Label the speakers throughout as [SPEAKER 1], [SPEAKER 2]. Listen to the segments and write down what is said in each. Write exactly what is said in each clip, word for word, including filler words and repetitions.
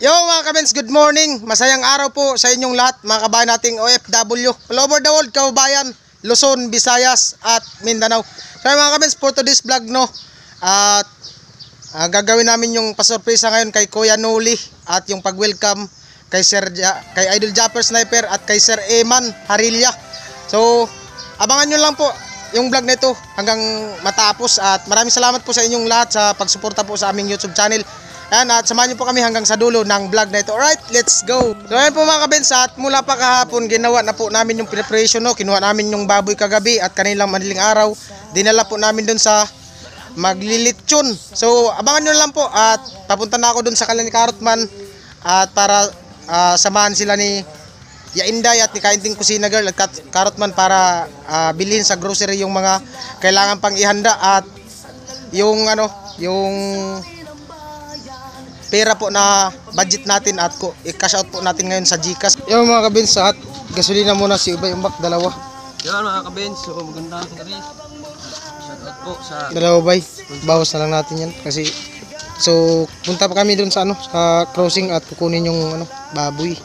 [SPEAKER 1] Yo mga kabins, good morning. Masayang araw po sa inyong lahat, mga kabayan nating O F W all over the world, kababayan, Luzon, Visayas at Mindanao. So mga kabins, for today's vlog no, at uh, gagawin namin yung pasurpresa ngayon kay Kuya Noli at yung pag-welcome kay Sir ja kay Idol Japper Sniper at kay Sir Eman Harilla. So abangan nyo lang po yung vlog na ito hanggang matapos at maraming salamat po sa inyong lahat sa pagsuporta po sa aming YouTube channel. Ayan, at samahan nyo po kami hanggang sa dulo ng vlog na ito. Alright, let's go. So ayan po mga kabins, at mula pa kahapon ginawa na po namin yung preparation no. Kinuha namin yung baboy kagabi at kanilang madaling araw dinala po namin dun sa maglilitsyon. So abangan nyo lang po at papunta na ako dun sa kalan ni Karotman at para uh, samahan sila ni Yainday at ni Kainting Kusina Girl at Karotman para uh, bilhin sa grocery yung mga kailangan pang ihanda at yung ano, yung pera po na budget natin at ko i-cash out po natin ngayon sa GCash. Yung mga kabins, at gasolina muna si Ubay Umbak, dalawa.
[SPEAKER 2] Yan mga kabins, so maganda natin kami. Shout out po sa
[SPEAKER 1] dalawa bay. Bawas na lang natin yan kasi so punta pa kami dun sa ano, sa crossing at kukunin yung ano, baboy.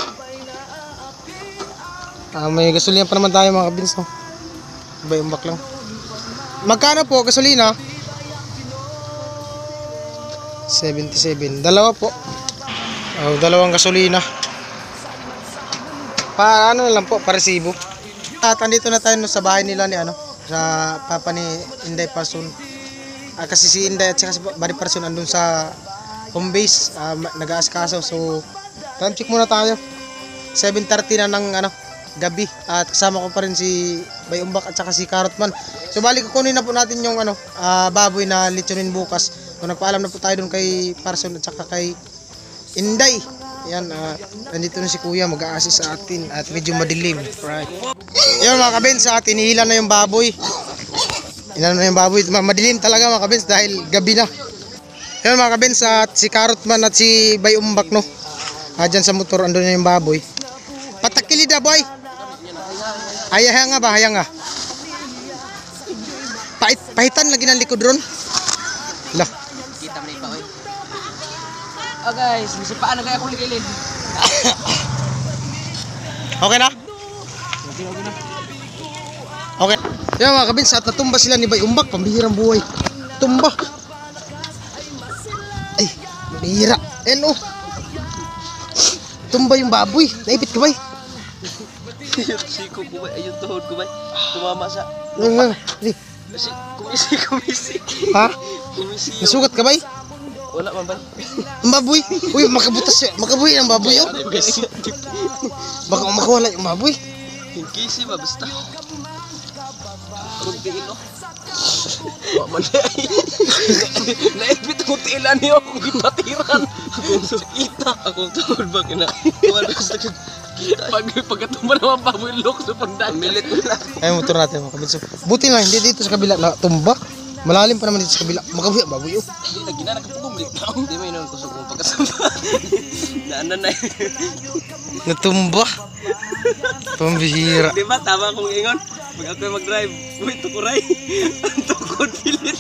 [SPEAKER 1] Ah, may gasolina pa naman tayo mga kabins no. Ubay Umbak lang. Magkano po gasolina? seventy-seven. Dalawa po. Oh, dalawang gasolina. Pa ano lang po, paresibo. At andito na tayo no, sa bahay nila ni ano, sa papa ni Inday Parson. Ah, kasi si Inday at saka si Bari Parson andun sa home base, uh, nag-aaskaso. So, time check muna tayo. seven thirty na ng ano, gabi at kasama ko pa rin si Bay Umbak at saka si Karotman. So bali kukunin na po natin yung ano, uh, baboy na litsunin bukas. So nagpaalam na po tayo doon kay Parson at saka kay Inday. Ayan, uh, nandito na si Kuya mag-a-assist sa atin at medyo madilim. Right. Ayan mga kabins, at inihila na yung baboy. Inano na yung baboy. Madilim talaga mga kabins dahil gabi na. Ayan mga kabins, at si Karotman at si Bay Umbak no. Ah, dyan sa motor andun na yung baboy. Patakilid na boy. Ayaha nga ba, hayang nga. Pahit, pahitan lagi ng likod ron. Lah.
[SPEAKER 2] kita mo na iba oy. Oh guys, misi paano kaya akong ligilid?
[SPEAKER 1] Okay na?
[SPEAKER 2] Okay, okay na.
[SPEAKER 1] Okay. Yan mga kabins, at natumba sila ni Bay Umbak, pambihirang buhay. Tumba. Ay, pambihira. Ayan oh. Tumba yung baboy. Naipit ka bay?
[SPEAKER 2] Siko ko ba? Ayun tuhod ko ba? Tumama sa
[SPEAKER 1] Nga, nga.
[SPEAKER 2] Kumisi, kumisi.
[SPEAKER 1] Ha?
[SPEAKER 2] Kumisi.
[SPEAKER 1] Nasugat ka bay?
[SPEAKER 2] Wala man ba?
[SPEAKER 1] Ang baboy. Uy, makabutas siya. Makabuhi ang baboy oh. Baka makawala yung baboy.
[SPEAKER 2] Kisi ba basta? Kung tingin no? Wa man ay. Naipit ko tiilan niyo akong gipatiran. Akong kita. Akong tuhod ba kina? Wala sa kita. Pag pagkatumba naman baboy look sa pagdaan. Milit ko lang.
[SPEAKER 1] Ay, motor natin mga kabins. Buti lang, hindi dito sa kabila na tumba. Malalim pa naman dito sa kabila. Makabuhi ang baboy oh.
[SPEAKER 2] Hindi na ginana kapugong lit na. Hindi mo inon kusog mong pagkasamba. Naanan na yun.
[SPEAKER 1] Natumba. Pambihira.
[SPEAKER 2] Di ba tama kong ingon? Pag ako mag-drive, uy tukuray. Ang tukod pilit.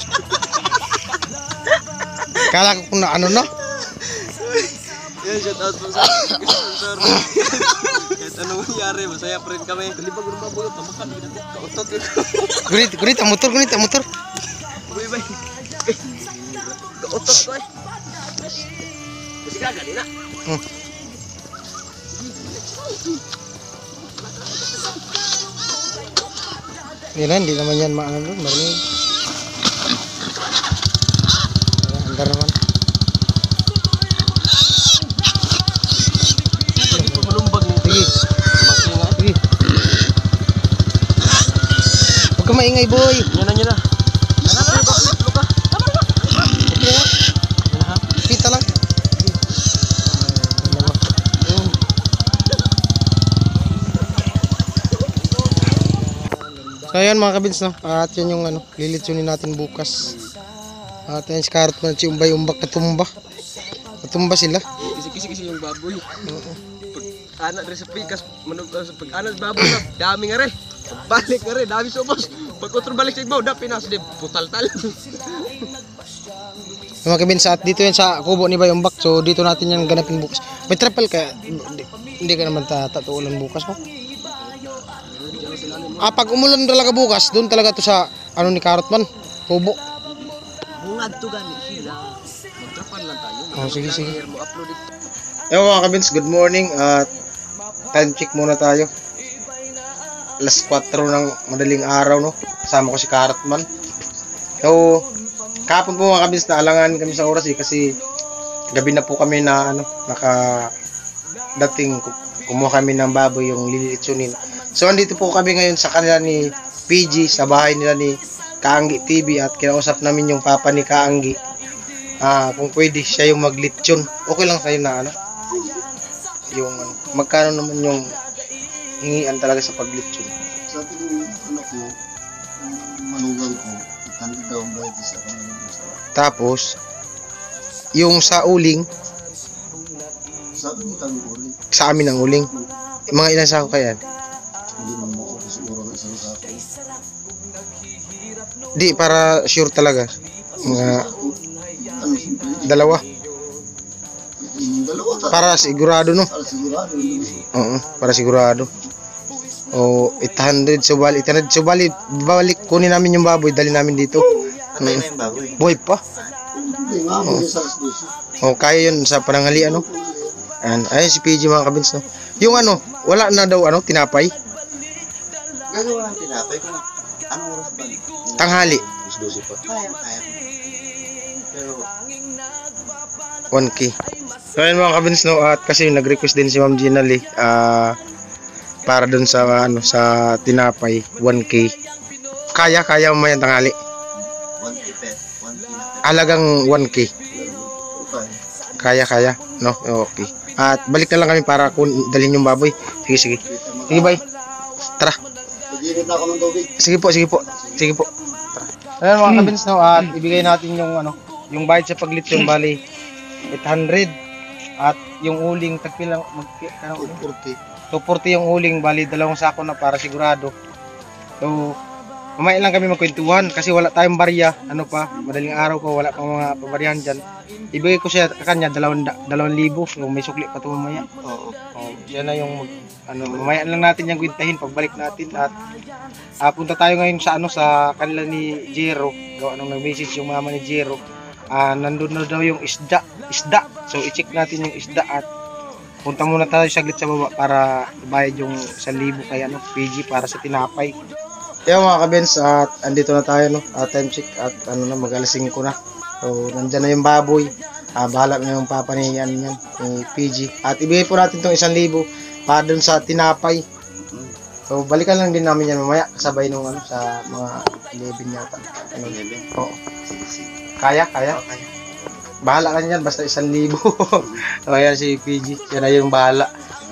[SPEAKER 1] Kala ko kung na ano na.
[SPEAKER 2] Yan, shout out po sa sponsor. Kahit anong mangyari, masaya pa rin kami. Kalibag ng baboy, tamakan. Kautot yun.
[SPEAKER 1] Gunit, gunit ang motor, gunit ang motor.
[SPEAKER 2] Uy, bay. Kautot ko eh. Kasi gagani na.
[SPEAKER 1] Hmm. Yan, hindi naman yan maano doon, marinig. Ayan, andar naman. Sige. Sige. Huwag ka maingay boy.
[SPEAKER 2] Yan na, yan na. Luka, luka.
[SPEAKER 1] Pita lang. So ayan mga kabins no. At yan yung ano, lilitsunin natin bukas. At yan si Karotman at si Umbay Umbak natumba. Natumba sila.
[SPEAKER 2] Kisi-kisi yung baboy. Anak dari sa pikas, manug sa pag-anak baboy na, dami nga rin. Balik nga rin, dami sobos. Pag utro balik sa ibaw, da pinas di putal-tal.
[SPEAKER 1] Yung mga kabins, at dito yan sa kubo ni Bayong Bak. So dito natin yan ganapin bukas. May trapal kaya hindi, hindi ka naman tatatuulan bukas mo. Ah, pag umulan talaga bukas, doon talaga to sa ano ni Carrot man, kubo.
[SPEAKER 2] Bungad to gani sila. Magtrapan lang tayo.
[SPEAKER 1] Oh, sige, sige.
[SPEAKER 2] Mo upload ito.
[SPEAKER 1] Ewan mga kabins, good morning at time check muna tayo. alas kwatro ng madaling araw, no? Kasama ko si Carrot man. So, kahapon po mga kabins, naalangan kami sa oras eh, kasi gabi na po kami na ano, naka dating kumuha kami ng baboy yung lilitsunin. So, andito po kami ngayon sa kanila ni P G, sa bahay nila ni Kaanggi T V, at kinausap namin yung papa ni Kaanggi. Ah, kung pwede siya yung maglitsyon. Okay lang kayo na ano? Yung ano, magkano naman yung hingian talaga sa paglitsyon?
[SPEAKER 3] Sa ating ano ko, manugang ko, itanda daw ang bayad sa kanila.
[SPEAKER 1] Tapos, yung sa uling,
[SPEAKER 3] Sa ating itang ulit,
[SPEAKER 1] sa amin ang uling. Mga ilan sa ako kaya?
[SPEAKER 3] hindi man mo ako siguro ng isang sako.
[SPEAKER 1] Di, para sure talaga. Mga
[SPEAKER 3] Ano, simple,
[SPEAKER 1] dalawa.
[SPEAKER 3] yung dalawa ta.
[SPEAKER 1] Para sigurado, no?
[SPEAKER 3] Para sigurado, yun.
[SPEAKER 1] Oo, para sigurado. O, eight hundred, so bali, eight hundred, so bali, balik, kunin namin yung baboy, dali namin dito.
[SPEAKER 3] Patay na yung baboy.
[SPEAKER 1] Buhay pa.
[SPEAKER 3] Hindi nga, mo yung sa alas dose.
[SPEAKER 1] O, kaya yun sa pananghalian, no? Ayan, ayun si P G mga kabins, no? Yung ano, wala na daw, ano, tinapay?
[SPEAKER 3] Gagawa ng tinapay kung anong oras ba?
[SPEAKER 1] Tanghali,
[SPEAKER 3] alas dose pa. Kaya, kaya. Pero,
[SPEAKER 1] one K. So ayun mga kabins, no, at kasi nag-request din si Ma'am Gina Lee, ah, para dun sa ano sa tinapay, one K. Kaya kaya mo yan tanghali.
[SPEAKER 3] one K pet, one K na pet.
[SPEAKER 1] Alagang one K.
[SPEAKER 3] Okay.
[SPEAKER 1] Kaya kaya, no? Okay. At balik na lang kami para kun dalhin yung baboy. Sige sige. Sige bye. Tara.
[SPEAKER 3] Pag-init na ako ng tubig.
[SPEAKER 1] Sige po, sige po. Sige po. Tara. Ayun mga kabins, no, at ibigay natin yung ano, yung bayad sa paglitsyon, bali eight hundred. At yung uling tagpilang mag ano,
[SPEAKER 3] two forty.
[SPEAKER 1] two forty yung uling, bali dalawang sako na para sigurado. So, mamaya lang kami magkwentuhan kasi wala tayong barya. Ano pa, madaling araw ko, wala pang mga pabaryahan dyan. Ibigay ko siya kanya dalawang, dalawang libo. So, may sukli pa ito mamaya.
[SPEAKER 3] Oo.
[SPEAKER 1] Oh, yan na yung mag- ano, mamaya lang natin yung kwentahin pagbalik natin. At ah, punta tayo ngayon sa ano sa kanila ni Jero. Gawa nung nag-message yung mama ni Jero. Ah, nandun na daw yung isda, isda. So, i-check natin yung isda at punta muna tayo saglit sa baba para ibayad yung one thousand kay ano, P G para sa tinapay. Kaya mga kabens, at andito na tayo, no, at time check at ano na, mag alas singko na. So, nandyan na yung baboy. Ah, bahala na yung papa ni, ano yan, ni P G. At ibigay po natin itong one thousand para dun sa tinapay. So, balikan lang din namin yan mamaya, kasabay nung ano, sa mga eleven yata. Ano,
[SPEAKER 3] eleven?
[SPEAKER 1] Oo. Kaya, kaya.
[SPEAKER 3] Okay.
[SPEAKER 1] Bahala ka niyan, basta one thousand. So, ayan si P G. Yan na yung bahala.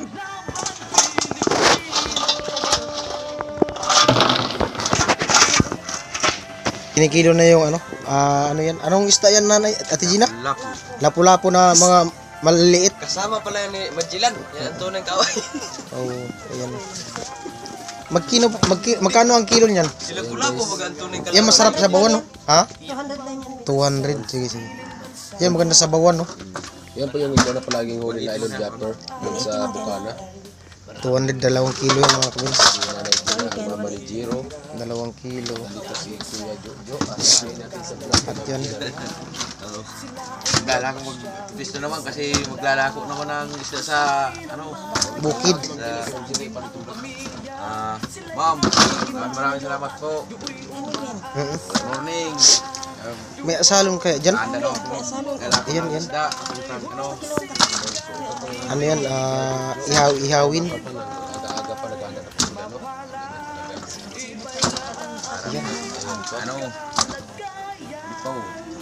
[SPEAKER 1] Kinikilo na yung ano, ah, ano yan? Anong isda yan, nanay? Ate Gina?
[SPEAKER 2] Lapo.
[SPEAKER 1] Lapu-lapu na mga maliliit.
[SPEAKER 2] Kasama pala yan ni Magellan. Yan ang tunay kaway.
[SPEAKER 1] Oh, ayan. Magkino, magki, magkano ang kilo niyan?
[SPEAKER 2] Sila kulapo mag ang tunay kaway.
[SPEAKER 1] Yan masarap sa bawan, no? Ha? two hundred. Sige, sige. Yan maganda sa bawan, no?
[SPEAKER 4] Yan po yung ito na palaging huli na Island Japper dun sa Bukana.
[SPEAKER 1] two hundred, dalawang kilo yan mga kabins.
[SPEAKER 4] Yung nanay ko na ang mama ni Jiro.
[SPEAKER 1] Dalawang kilo.
[SPEAKER 4] Dito si Kuya Jojo. At kain natin sa vlog.
[SPEAKER 1] At yan.
[SPEAKER 2] Maglalako mag-twist na naman kasi maglalako naman ng isda sa ano
[SPEAKER 1] Bukid.
[SPEAKER 2] sa ah ma'am, maraming maraming salamat po.
[SPEAKER 1] Mm-mm.
[SPEAKER 2] Good morning. Um,
[SPEAKER 1] May asalong kaya dyan?
[SPEAKER 2] Anda no. Lalako
[SPEAKER 1] Yan,
[SPEAKER 2] ng
[SPEAKER 1] yan.
[SPEAKER 2] isda. Ano?
[SPEAKER 1] Ano yan? Ah, ihaw, ihawin.
[SPEAKER 4] Aga-aga pa nag-anda na po sila, no?
[SPEAKER 1] Ayan.
[SPEAKER 2] Ano? Ito.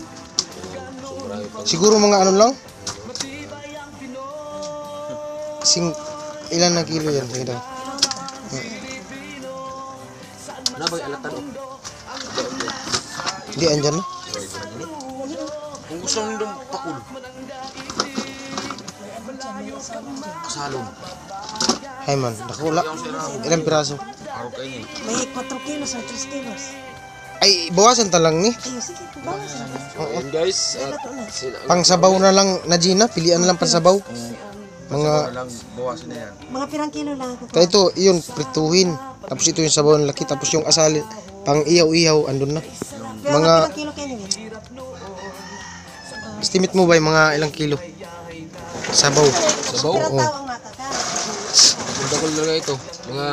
[SPEAKER 1] Siguro mga ano lang? Sing, ilan na kilo yan? Sige daw.
[SPEAKER 4] Ano ba yung alatan, no?
[SPEAKER 1] Hindi, andyan na.
[SPEAKER 2] Kung gusto mo nung pakul. Kasalong.
[SPEAKER 1] Hay man, nakula. Ilang piraso?
[SPEAKER 2] Araw kayo.
[SPEAKER 5] May four kilos o three kilos.
[SPEAKER 1] Ay, bawasan ta lang ni.
[SPEAKER 5] Ayun, sige po, bawasan.
[SPEAKER 4] Ayan guys, at sila,
[SPEAKER 1] Pang sabaw na lang na Gina, pilian na lang pang sabaw. Mga
[SPEAKER 3] lang, bawasan na yan.
[SPEAKER 5] Mga pirang kilo lang ako.
[SPEAKER 1] kaya ito, yun, prituhin. Tapos ito yung sabaw ng laki, tapos yung asalin, pang ihaw-ihaw, andun na.
[SPEAKER 5] Pero
[SPEAKER 1] Mga,
[SPEAKER 5] mga pirang kilo kayo nila.
[SPEAKER 1] estimate mo ba yung mga ilang kilo? Sabaw.
[SPEAKER 4] sabaw.
[SPEAKER 5] Pirang
[SPEAKER 1] Oo.
[SPEAKER 5] tawang nakaka.
[SPEAKER 4] Punta ko talaga ito. Mga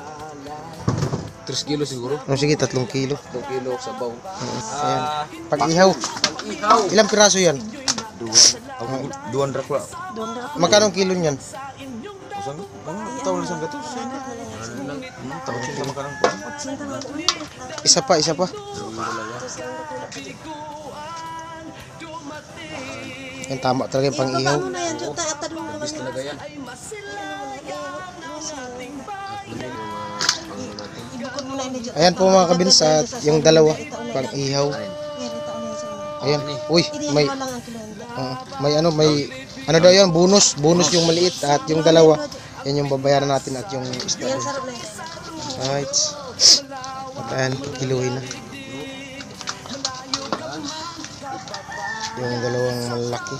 [SPEAKER 4] tres kilo siguro.
[SPEAKER 1] Oh, sige, tatlong kilo.
[SPEAKER 4] two kilo sabaw.
[SPEAKER 1] Ayan. Pag ihaw. Ilang piraso yan?
[SPEAKER 3] Duwan rak lang.
[SPEAKER 5] Doon na ako.
[SPEAKER 1] Magkano ang kilo niyan?
[SPEAKER 3] Usan? Ano? Tawag lang gato. Tawag siya sama ka ng
[SPEAKER 5] Sinta na ito.
[SPEAKER 1] Isa pa, isa pa. Yan, tama talaga yung pang ihaw.
[SPEAKER 5] Ibaba mo na yan, Jota. At tanong mo
[SPEAKER 4] Bis
[SPEAKER 5] naman
[SPEAKER 4] talaga yan.
[SPEAKER 5] ibukod mo na yun, Jota.
[SPEAKER 1] Ayan po mga kabinsat, yung dalawa, pang ihaw.
[SPEAKER 5] Yan, ito na yun sa inyo.
[SPEAKER 1] Ayan. Uy, may,
[SPEAKER 5] Inihaw lang ang kilo.
[SPEAKER 1] uh, may ano, may, ano daw yun, bonus. Bonus yung maliit at yung dalawa. Yan yung babayaran natin at yung isda.
[SPEAKER 5] Yan,
[SPEAKER 1] doon.
[SPEAKER 5] sarap na yun.
[SPEAKER 1] Right. At ayan, kiluhin na. Yung dalawang malaki.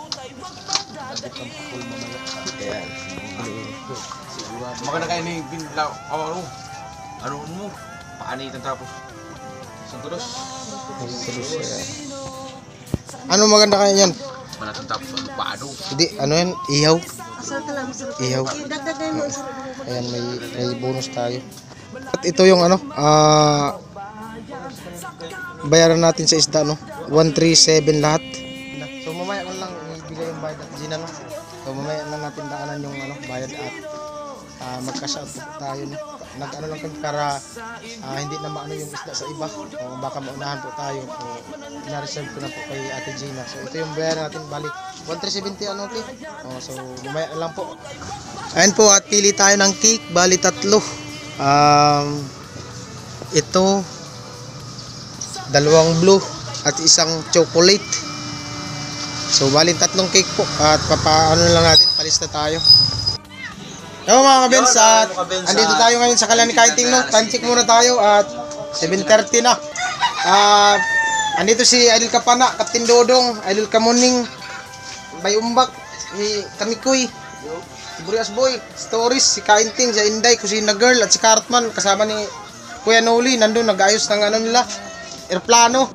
[SPEAKER 1] Ayan.
[SPEAKER 3] Maganda kayo ni Binlaw. Ano? Ano mo? Paanitan tapos. Sangkudos.
[SPEAKER 1] Ayan. Ano maganda kaya yan?
[SPEAKER 3] Manatan tapos ang paano.
[SPEAKER 1] Hindi, ano yan? Ihaw.
[SPEAKER 5] Asal ka lang, masarap.
[SPEAKER 1] Ihaw.
[SPEAKER 5] Dagdagan mo, sarap mo.
[SPEAKER 1] Ayan, may, may bonus tayo. At ito yung ano, ah, bayaran natin sa isda, no? one thirty-seven lahat. So mamaya ko lang ibigay yung bayad at Gina, no? So mamaya lang natin daanan yung ano, bayad at uh, magka-shout tayo, no? Nag-ano lang kami para ah, hindi na maano yung isda sa iba. O baka maunahan po tayo. O na-reserve ko na po kay Ate Gina. So ito yung bayaran natin, balik one thousand three hundred seventy ano, okay? O, so mamaya na lang po. Ayan po, at pili tayo ng cake, bali tatlo. Um, ito, dalawang blue at isang chocolate. So bali tatlong cake po at papaano lang natin, palista tayo. Yo mga kabins, at andito tayo ngayon sa Kalani Kaiting, no? Time check muna tayo at seven thirty na. At andito si Idol Kapana, Captain Dodong, Idol Kamuning, Bay Umbak, si Kamikoy, si Burias Boy, Stories, si Kainting, si Inday, Kusina Girl at si Cartman kasama ni Kuya Noli, nandun nag-ayos ng ano nila, aeroplano.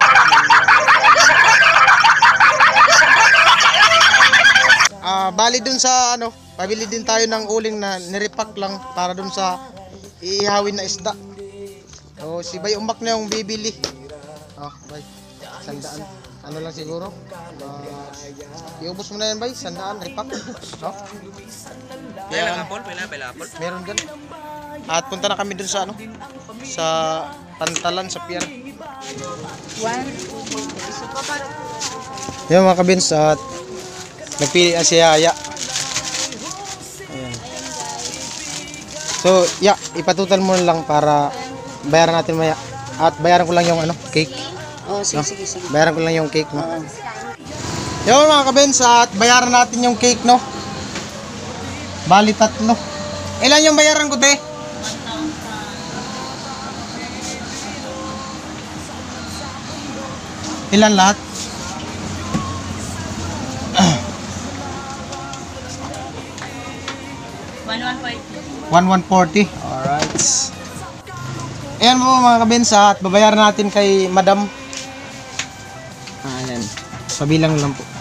[SPEAKER 1] Ah, bali dun sa ano, pabili din tayo ng uling na nirepack lang para dun sa iihawin na isda. O si Bay Umbak na yung bibili. Oh, Bay. Sandaan. Ano lang siguro? Uh, iubos mo na yan, Bay. Sandaan, repack. Oh.
[SPEAKER 2] Pila kapon, pila, pila kapon.
[SPEAKER 1] Meron dyan. At punta na kami dun sa ano? Sa Pantalan, sa pier. Yan mga kabins, at nagpili na si Yaya. Ayan. So, ya, ipatutal mo lang para bayaran natin maya. At bayaran ko lang yung ano, cake.
[SPEAKER 5] Oh, sige,
[SPEAKER 1] No?
[SPEAKER 5] sige, sige.
[SPEAKER 1] Bayaran ko lang yung cake, no? Yun mga kabins, at bayaran natin yung cake, no? Bali tatlo. Ilan yung bayaran ko, te? Ilan lahat? one one forty. Alright. Ayan po mga kabinsa, at babayaran natin kay Madam. Ah, ayan. Pabilang lang po.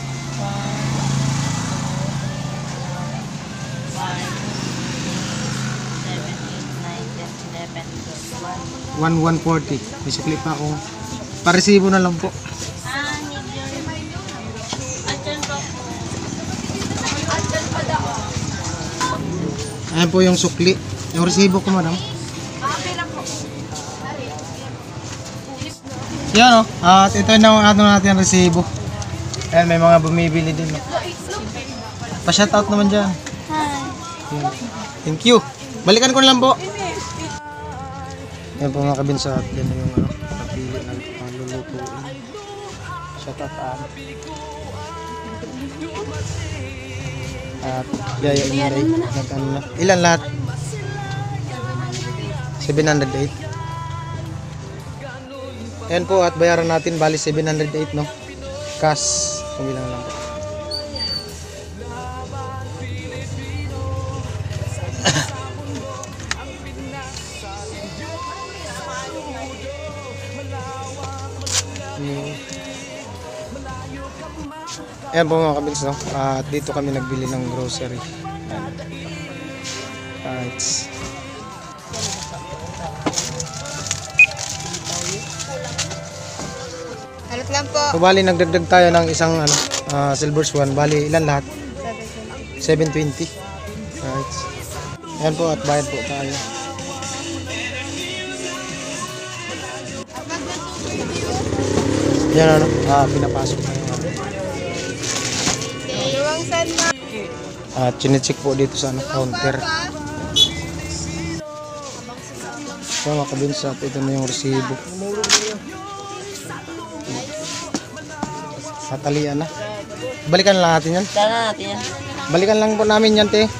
[SPEAKER 1] one one forty. May sukli pa akong paresibo na lang po. Ayan po yung sukli. Yung resibo ko, madam. Yan o. At ito na ang ato natin ang resibo. Ayan, may mga bumibili din. No? Pa-shoutout naman dyan. Hi. Thank you. Balikan ko na lang po. Ayan po mga kabinsa. Yan na yung ano, napili na uh, lulutuin. Shoutout aan. At Yaya Inday. Nag-ano na. Ilan lahat? seven hundred eight. Ayan po at bayaran natin bali seven hundred eight no. Cash. Kumilang lang po. Hmm. Ayan po mga kabins no. At dito kami nagbili ng grocery. Ayan. Right.
[SPEAKER 5] Halot lang po.
[SPEAKER 1] So bali nagdagdag tayo ng isang ano, ah, silver swan. Bali ilan lahat? seven twenty. Right. Ayan po at bayad po tayo. Yan ano, ah, pinapasok tayo.
[SPEAKER 5] Iwang san na.
[SPEAKER 1] At chinecheck po dito sa ano, counter. So mga kabinsat, ito na yung resibo. Tatalian na. Balikan lang natin yan.
[SPEAKER 5] Tara natin yan.
[SPEAKER 1] Balikan lang po namin yan, te.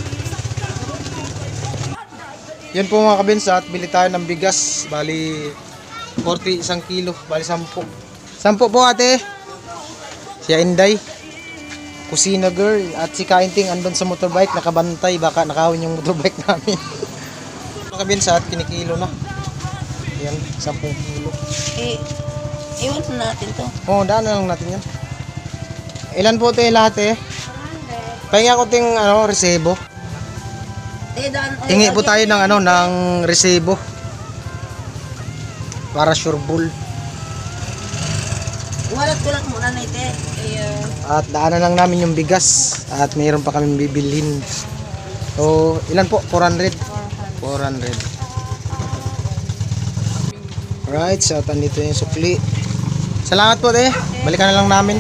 [SPEAKER 1] Yan po mga kabinsat, bili tayo ng bigas. Bali, forty isang kilo. Bali, sampu. Sampu po ate. Si Inday. Kusina girl. At si Kainting andun sa motorbike. Nakabantay. Baka nakawin yung motorbike namin. Mga kabinsat, kinikilo na. Yan, sampung kilo.
[SPEAKER 5] Eh, iwan na natin to.
[SPEAKER 1] Oo, oh, daan na lang natin yan. Ilan po ito lahat eh? Pahinga ko ting ano, resebo.
[SPEAKER 5] Eh, daan.
[SPEAKER 1] Hingi po tayo ng ano, ng resebo. Para sure bull.
[SPEAKER 5] Walat ko lang muna na ite. Eh,
[SPEAKER 1] At daanan lang namin yung bigas. At mayroon pa kami bibilhin. So, ilan po? four hundred? four hundred. Alright, so andito yung sukli. Salamat po te. Balikan na lang namin.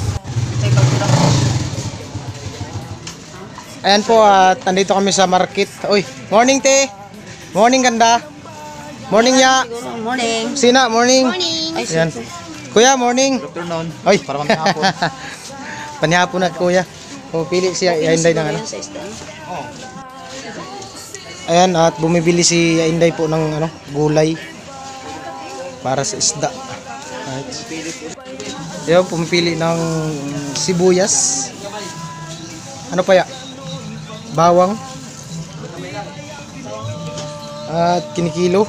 [SPEAKER 1] Ayan po at andito kami sa market. Uy, morning te. Morning ganda. Morning ya.
[SPEAKER 5] siguro, morning.
[SPEAKER 1] Sina, morning.
[SPEAKER 5] Morning. Ay,
[SPEAKER 1] Ayan.
[SPEAKER 5] sige.
[SPEAKER 1] Kuya, morning.
[SPEAKER 3] Afternoon.
[SPEAKER 1] Ay, para kami hapon. Panihapon na kuya. Pumipili siya, Inday ng ano.
[SPEAKER 5] Sa isda, no?
[SPEAKER 1] Ayan, at bumibili si Inday po ng ano, gulay para sa isda. Right. Ayan, pumipili ng sibuyas. Ano pa ya? Bawang. At kinikilo.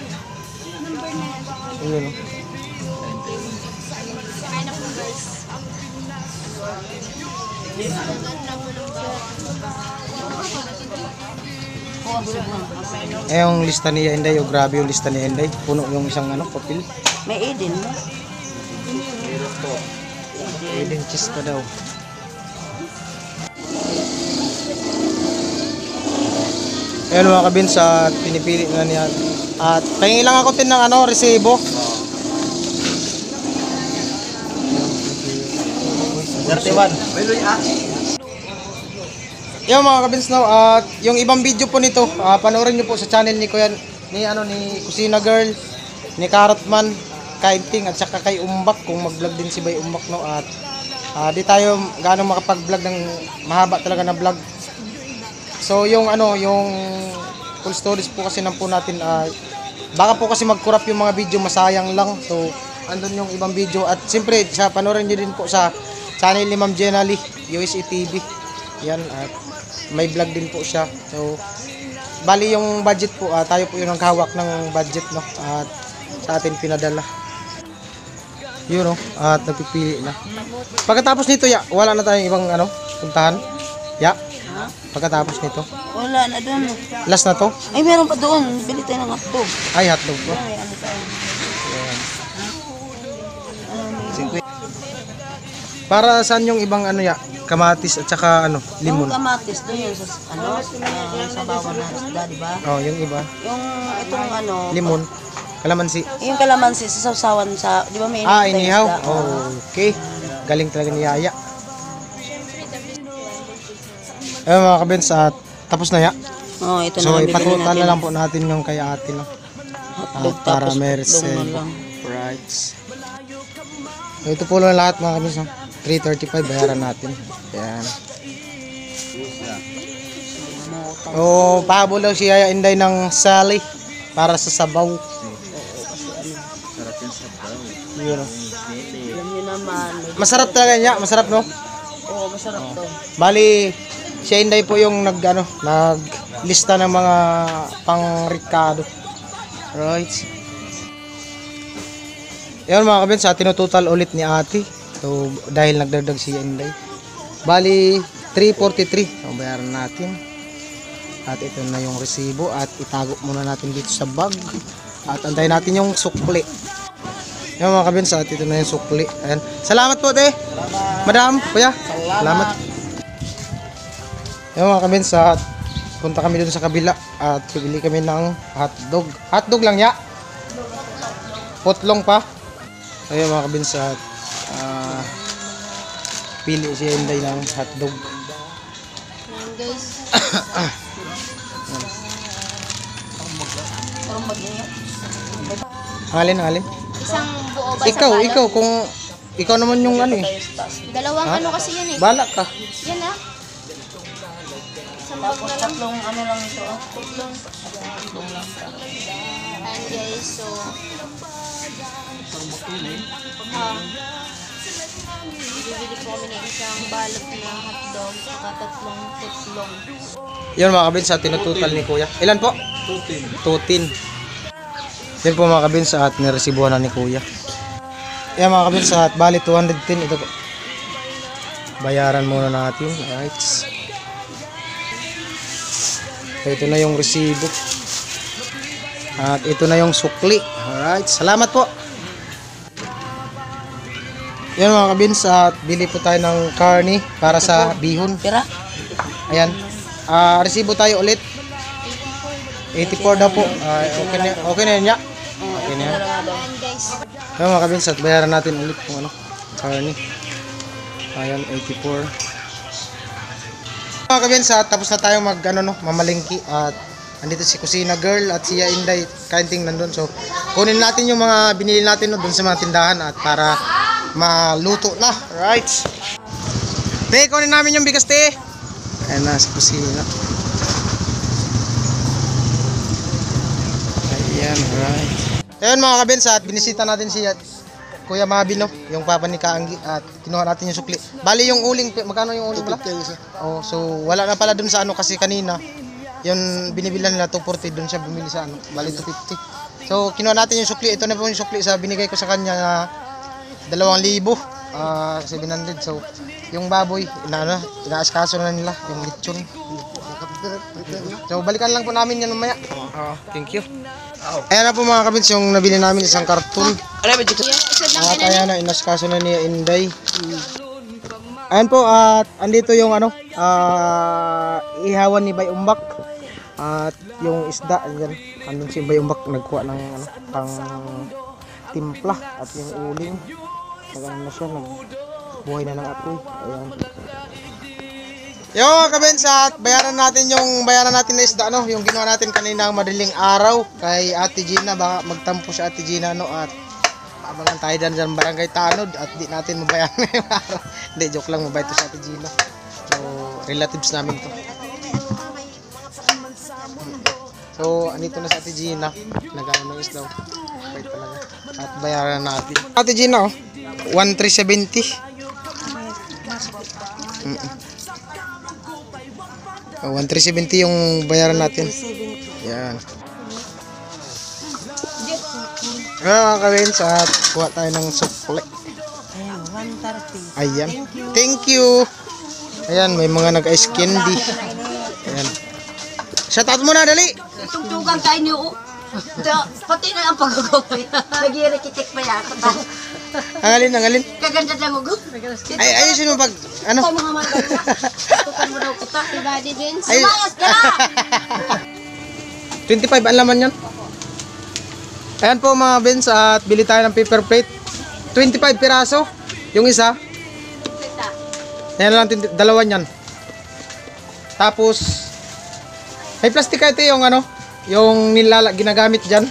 [SPEAKER 1] Ayun. oh. Eh, yung lista ni Inday, o grabe yung lista ni Inday. Puno yung isang ano, papel.
[SPEAKER 5] May Eden, no?
[SPEAKER 1] Eden cheese pa daw. Ayun mga kabins, at pinipili na niya. At pahingi lang ako din ng ano, resebo. thirty-one. Yung mga kabins now, at yung ibang video po nito, ah, panoorin nyo po sa channel ni Kuya, ni ano, ni Kusina Girl, ni Carrotman, Kainting, at saka kay Umbak, kung mag-vlog din si Bay Umbak no. At ah, di tayo gaano makapag-vlog ng mahaba talaga na vlog. So yung ano, yung full stories po kasi nang po natin, uh, baka po kasi mag-corrupt yung mga video, masayang lang. So andun yung ibang video, at siyempre sa panoorin nyo din po sa channel ni Ma'am Jenna Lee, U S A T V. Yan, at may vlog din po siya. So bali yung budget po, uh, tayo po yung naghawak ng budget no, at sa atin pinadala. Yun no, at nagpipili na. Pagkatapos nito ya, wala na tayong ibang ano, puntahan. Ya. Pagkatapos nito.
[SPEAKER 5] Wala na doon.
[SPEAKER 1] Last na to.
[SPEAKER 5] Ay, meron pa doon. Bili tayo ng hotdog.
[SPEAKER 1] Ay, hotdog po.
[SPEAKER 5] Ay, ano tayo?
[SPEAKER 1] Para saan yung ibang ano ya, kamatis at saka ano, limon.
[SPEAKER 5] Yung kamatis doon yun sa, ano, uh, sa bawang na isda, di ba?
[SPEAKER 1] Oh, yung iba.
[SPEAKER 5] Yung itong ano,
[SPEAKER 1] Limon, kalamansi.
[SPEAKER 5] yung kalamansi sa sawsawan sa, di ba may
[SPEAKER 1] Ah,
[SPEAKER 5] tayong
[SPEAKER 1] inihaw.
[SPEAKER 5] isda?
[SPEAKER 1] Oh, okay. Galing talaga ni Yaya. Ayun mga kabins, at tapos na ya.
[SPEAKER 5] Oh, ito
[SPEAKER 1] So
[SPEAKER 5] na lang bibili
[SPEAKER 1] ipatutan
[SPEAKER 5] natin.
[SPEAKER 1] na lang po natin yung kay ate no.
[SPEAKER 5] Hotdog
[SPEAKER 1] At para
[SPEAKER 5] tapos
[SPEAKER 1] may
[SPEAKER 5] hotdog na
[SPEAKER 1] resebo.
[SPEAKER 5] lang.
[SPEAKER 1] Right. Ito po lang lahat mga kabins no. three thirty-five bayaran natin. Yan. Oh, pahabol daw si Yaya Inday ng Sally para sa sabaw.
[SPEAKER 3] Sarap yan sa
[SPEAKER 1] Yun, oh.
[SPEAKER 5] Alam niyo naman. may-
[SPEAKER 1] Masarap talaga niya, masarap no?
[SPEAKER 5] Oo, masarap to.
[SPEAKER 1] Bali, si Inday po yung nag, ano, naglista ng mga pang-ricado. Right. Yun mga kabins, sa tinutotal ulit ni ate. So, dahil nagdagdag si Inday. Bali, three forty-three. Ang bayaran natin. At ito na yung resibo. At itago muna natin dito sa bag. At antayin natin yung sukli. Yan mga kabins, at ito na yung sukli. Ayan. Salamat po, te. Madam, kuya. Salamat. Yan mga kabins, at punta kami dun sa kabila. At pibili kami ng hotdog. Hotdog lang, ya? Putlong pa. Ayun mga kabins, at uh, pili si Inday ng hotdog.
[SPEAKER 6] Ayan guys. Parang mag-ingat.
[SPEAKER 1] Halin, halin.
[SPEAKER 6] Isang buo ba
[SPEAKER 1] Ikaw,
[SPEAKER 6] sa balot?
[SPEAKER 1] ikaw, kung ikaw naman yung ano eh.
[SPEAKER 6] Dalawang
[SPEAKER 1] Ha?
[SPEAKER 6] ano kasi yan eh.
[SPEAKER 1] Balak ka.
[SPEAKER 6] Yan ah. Isang bag na lang.
[SPEAKER 5] Tatlong ano lang ito. ah.
[SPEAKER 6] Tatlong. Ayan guys, so. Ah. Bibili po kami ng isang balot na hotdog at tatlong putlong.
[SPEAKER 1] Yan mga kabins, at tinututal ni kuya. Ilan po? Tutin. Tutin. Yan po mga kabins, at niresibuhan na ni kuya. Yan mga kabins, at bali two hundred ten. Ito po. Bayaran muna natin. Alright. Ito na yung resibo. At ito na yung sukli. Alright. Salamat po. Yan mga kabins, at bili po tayo ng karne para sa bihon.
[SPEAKER 5] Tira?
[SPEAKER 1] Ayan. Ah, resibo tayo ulit. eighty-four daw po. Ah, okay na, okay na yan, ya. Okay na yan.
[SPEAKER 6] Ayan guys.
[SPEAKER 1] Ayan mga kabins, at bayaran natin ulit kung ano. Karne. Ayan, eighty-four. Mga kabins, at tapos na tayo mag, ano, no, mamalingki. At andito si Kusina Girl at si Inday Kainting nandun. So, kunin natin yung mga binili natin no, dun sa mga tindahan at para maluto na. Right. Te, kunin namin yung bigas, te. Ayan na, sa kusina. Ayan, right. Ayan mga kabins, at binisita natin si at Kuya Mabi, no? Yung papa ni Kaanggi, at kinuha natin yung sukli. Bali yung uling, magkano yung uling pala? Oh, so wala na pala dun sa ano kasi kanina. Yung binibilan nila two forty, dun siya bumili sa ano, bali two fifty. So kinuha natin yung sukli. Ito na po yung sukli sa binigay ko sa kanya na dalawang libo, ah, seven hundred. So yung baboy, ina ano, inaaskaso na nila yung lechon. So balikan lang po namin yan mamaya. Oh, thank you. Ayan na po mga kabins, yung nabili namin isang karton.
[SPEAKER 2] Ano ba dito?
[SPEAKER 6] Yan, isa lang
[SPEAKER 1] At
[SPEAKER 6] yan.
[SPEAKER 1] ayan na, inaskaso na ni Inday. Ayan po, at andito yung ano, ah, ihawan ni Bay Umbak. At yung isda, ayan, andun si Bay Umbak, nagkuha ng ano, pang timpla. At yung uling, nagano na siya, nagbuhay na ng apoy. Ayan. Yo mga kabins, at bayaran natin yung bayaran natin na isda, no, yung ginawa natin kanina madaling araw kay Ate Gina. Baka magtampo si Ate Gina, no, at abangan tayo dyan dyan barangay Tanod at di natin mabayaran ngayong araw. Hindi, joke lang, mabait to si Ate Gina. So relatives namin to. So andito na si Ate Gina, nagano ng isda, mabait talaga, at bayaran natin Ate Gina, oh, one three seventy. Mm -mm. Oh, one three seventy yung bayaran natin. Yan. Ayan mga kabins, at kuha tayo ng sukli.
[SPEAKER 5] Ayan, one thirty.
[SPEAKER 1] Ayan. Thank you. Ayan, may mga nag-ice candy. Ayan. Shout out muna, dali.
[SPEAKER 5] Tugtugan tayo niyo. Pati na ang pagkakopay. Nag-iirikitik pa yata.
[SPEAKER 1] Angalin, angalin.
[SPEAKER 5] Kaganda lang mo.
[SPEAKER 1] Ay, ayusin mo pag, ano?
[SPEAKER 5] Ito mga maganda. Tukan mo daw kita.
[SPEAKER 6] Si Daddy Vince.
[SPEAKER 1] Ay,
[SPEAKER 5] Mayas ka na!
[SPEAKER 1] twenty-five ang laman yan. Ayan po mga bins, at bili tayo ng paper plate. twenty-five piraso. Yung isa. Ayan lang, dalawa yan. Tapos, may plastic ito yung ano, yung nilala, ginagamit dyan.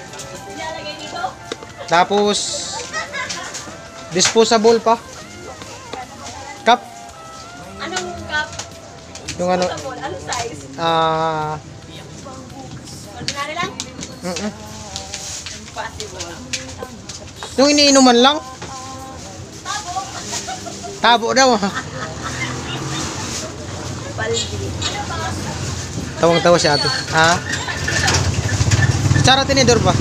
[SPEAKER 1] Tapos, disposable pa. Cup.
[SPEAKER 6] Anong cup?
[SPEAKER 1] Yung ano,
[SPEAKER 6] Anong size?
[SPEAKER 1] ah,
[SPEAKER 6] Ordinary lang?
[SPEAKER 1] mm -mm. Yung iniinuman lang. Tabo daw. Tawang-tawa si ate. Ha? Cara tinidor ba?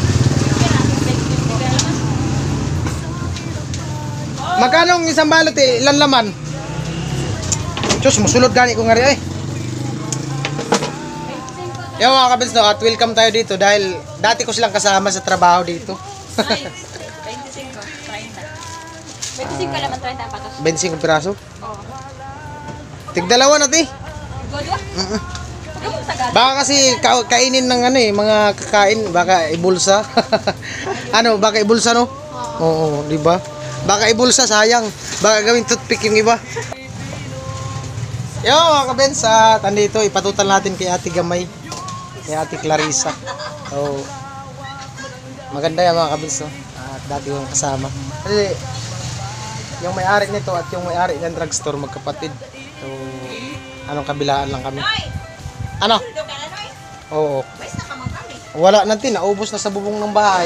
[SPEAKER 1] Magkano ang isang balot eh? Ilan laman? Diyos, musulod gani ko nga rin eh. Yung mga kabins no, at welcome tayo dito dahil dati ko silang kasama sa trabaho dito.
[SPEAKER 6] twenty-five, thirty. twenty-five naman, thirty ang patos.
[SPEAKER 1] twenty-five piraso?
[SPEAKER 6] Oo.
[SPEAKER 1] Tigdalawa na ti.
[SPEAKER 6] Godwa?
[SPEAKER 1] Mm-mm.
[SPEAKER 6] Huwag mo sagad.
[SPEAKER 1] Baka kasi ka- kainin ng ano eh, mga kakain, baka ibulsa. Ano, baka ibulsa no? Oo, di ba? Baka ibulsa, sayang. Baka gawing toothpick yung iba. Yo, mga kabens, at andito, ipatutal natin kay Ate Gamay. Kay Ate Clarissa. So, maganda yan mga kabens, no? At dati yung kasama. Kasi, yung may-ari nito at yung may-ari ng drugstore, magkapatid. So, anong kabilaan lang kami. Ano? Oo. Wala natin, naubos na sa bubong ng bahay.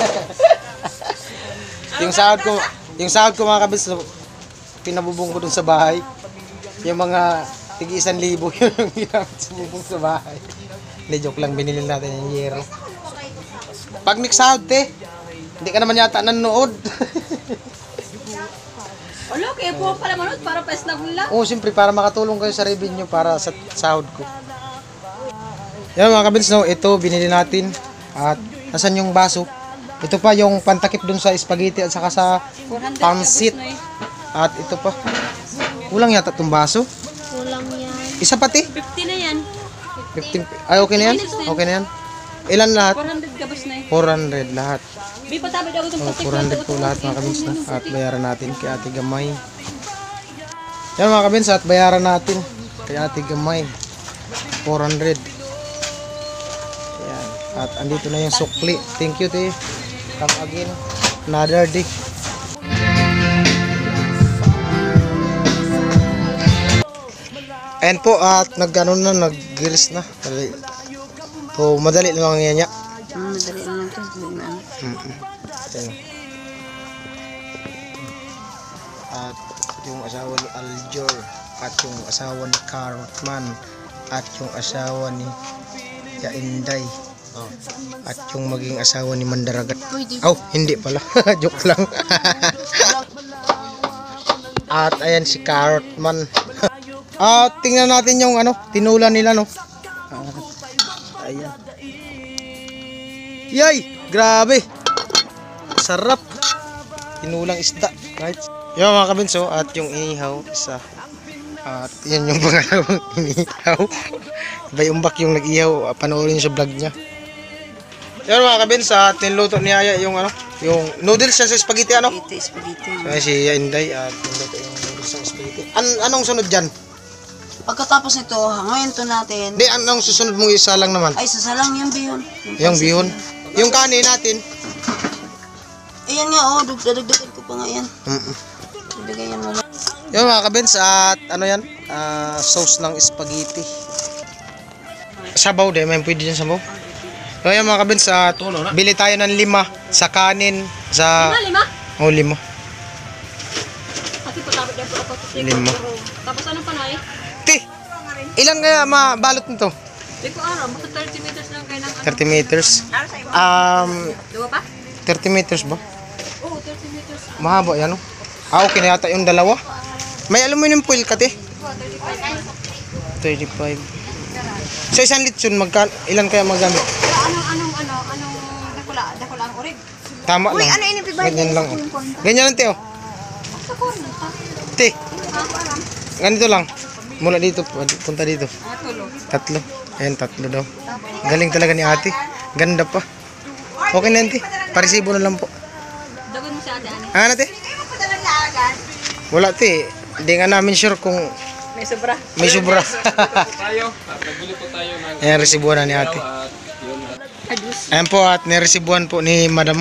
[SPEAKER 1] Yung sahod ko, yung sahod ko mga kabis, pinabubong ko dun sa bahay. Yung mga tigi isang libo yun yung ginamit sa bubong sa bahay. Hindi, joke lang, binili natin yung yero. Pag nagsahod, te, hindi ka naman yata nanonood.
[SPEAKER 6] Olo, kaya po pala manood para pa snag nila.
[SPEAKER 1] Oo, siyempre, para makatulong kayo sa revenue para sa sahod ko. Yan mga kabins, no, ito binili natin. At nasan yung baso? Ito pa yung pantakip dun sa spaghetti at saka sa pansit. At ito pa. Kulang yata itong baso.
[SPEAKER 6] Kulang yan.
[SPEAKER 1] Isa pati.
[SPEAKER 6] fifty na yan.
[SPEAKER 1] fifteen. Ay, okay na yan? Okay na yan? Ilan lahat?
[SPEAKER 6] four hundred gabas na eh.
[SPEAKER 1] four hundred lahat.
[SPEAKER 6] Di pa tabi daw itong
[SPEAKER 1] Oh,
[SPEAKER 6] patik.
[SPEAKER 1] four hundred po lahat mga kabins na. At bayaran natin kay Ate Gamay. Yan mga kabins, at bayaran natin kay Ate Gamay. four hundred. Yan. At andito na yung sukli. Thank you, te. Come again. Another day. Ayan po, at nag-ano na, nag-grills na. Madali. So, madali lang yan niya.
[SPEAKER 5] Hmm, madali lang ito.
[SPEAKER 1] Mm-mm. Ayan. At yung asawa ni Aljor, at yung asawa ni Carrotman, at yung asawa ni Yainday, at yung maging asawa ni Mandaragat. Oh, hindi pala. Joke lang. At ayan si Carrotman. At tingnan natin yung ano, tinula nila, no. Ah, ayan. Yay! Grabe! Sarap! Tinulang isda. Right? Yung mga kabinso, at yung inihaw, isa. At yan yung pangalawang inihaw. Bay umbak yung nag-ihaw, panoorin sa vlog niya. Yan mga kabinso, at niluto ni Aya yung ano, yung noodles siya sa spaghetti, ano?
[SPEAKER 5] Spaghetti, spaghetti.
[SPEAKER 1] So, si Inday, at niluto yung noodles sa spaghetti. An anong sunod dyan?
[SPEAKER 5] Pagkatapos nito, hangayin to natin.
[SPEAKER 1] Hindi, anong susunod mong isa lang naman?
[SPEAKER 5] Ay, sasalang yung bihon.
[SPEAKER 1] Yung
[SPEAKER 5] pansit
[SPEAKER 1] bihon.
[SPEAKER 5] yan.
[SPEAKER 1] Yung kanin natin.
[SPEAKER 5] Ayan nga, oh, dadagdagan ko pa nga yan.
[SPEAKER 1] Mm-mm.
[SPEAKER 5] Dadagdagan yan wala.
[SPEAKER 1] Yung mga kabins, at ano yan? Ah, sauce ng spaghetti. Sabaw din, may pwede dyan sabaw. So yung mga kabins, at bili tayo ng lima sa kanin, sa...
[SPEAKER 6] Lima, lima.
[SPEAKER 1] Oh, lima.
[SPEAKER 6] Kasi po tabi daw po ako.
[SPEAKER 1] Lima.
[SPEAKER 6] Tapos ano pa na eh?
[SPEAKER 1] Ti, ilan kaya mabalot nito?
[SPEAKER 6] Di ko araw, basta thirty meters lang kayo ng ano.
[SPEAKER 1] thirty meters. Um,
[SPEAKER 6] Dua pa?
[SPEAKER 1] thirty meters ba?
[SPEAKER 6] Oo, thirty meters.
[SPEAKER 1] Mahaba yan, no? Ah, okay na yata yung dalawa. May aluminum foil ka, te? thirty-five. Sa isang litson, magka, ilan kaya magamit?
[SPEAKER 6] Anong, anong, ano, anong dakula, dakula ang orig?
[SPEAKER 1] Tama lang. Ganyan lang. Oh. Ganyan lang, te, oh.
[SPEAKER 6] Sa corner, ha?
[SPEAKER 1] Te,
[SPEAKER 6] Ako alam.
[SPEAKER 1] ganito lang. Mula dito, punta dito.
[SPEAKER 6] Ah, tulo.
[SPEAKER 1] Tatlo. Ayan, tatlo daw. Galing talaga ni ate. Ganda pa. Okay na yan, te. Parisibo na lang po.
[SPEAKER 6] Dagan mo si ate, ane.
[SPEAKER 1] Ah, na, te? Wala, te. Hindi nga namin sure kung
[SPEAKER 6] May sobra.
[SPEAKER 1] may sobra.
[SPEAKER 2] Tayo, at nagbili po tayo ng
[SPEAKER 1] Ayan, resibuan na ni ate.
[SPEAKER 2] at yun.
[SPEAKER 1] Ayan po, at niresibuan po ni madam.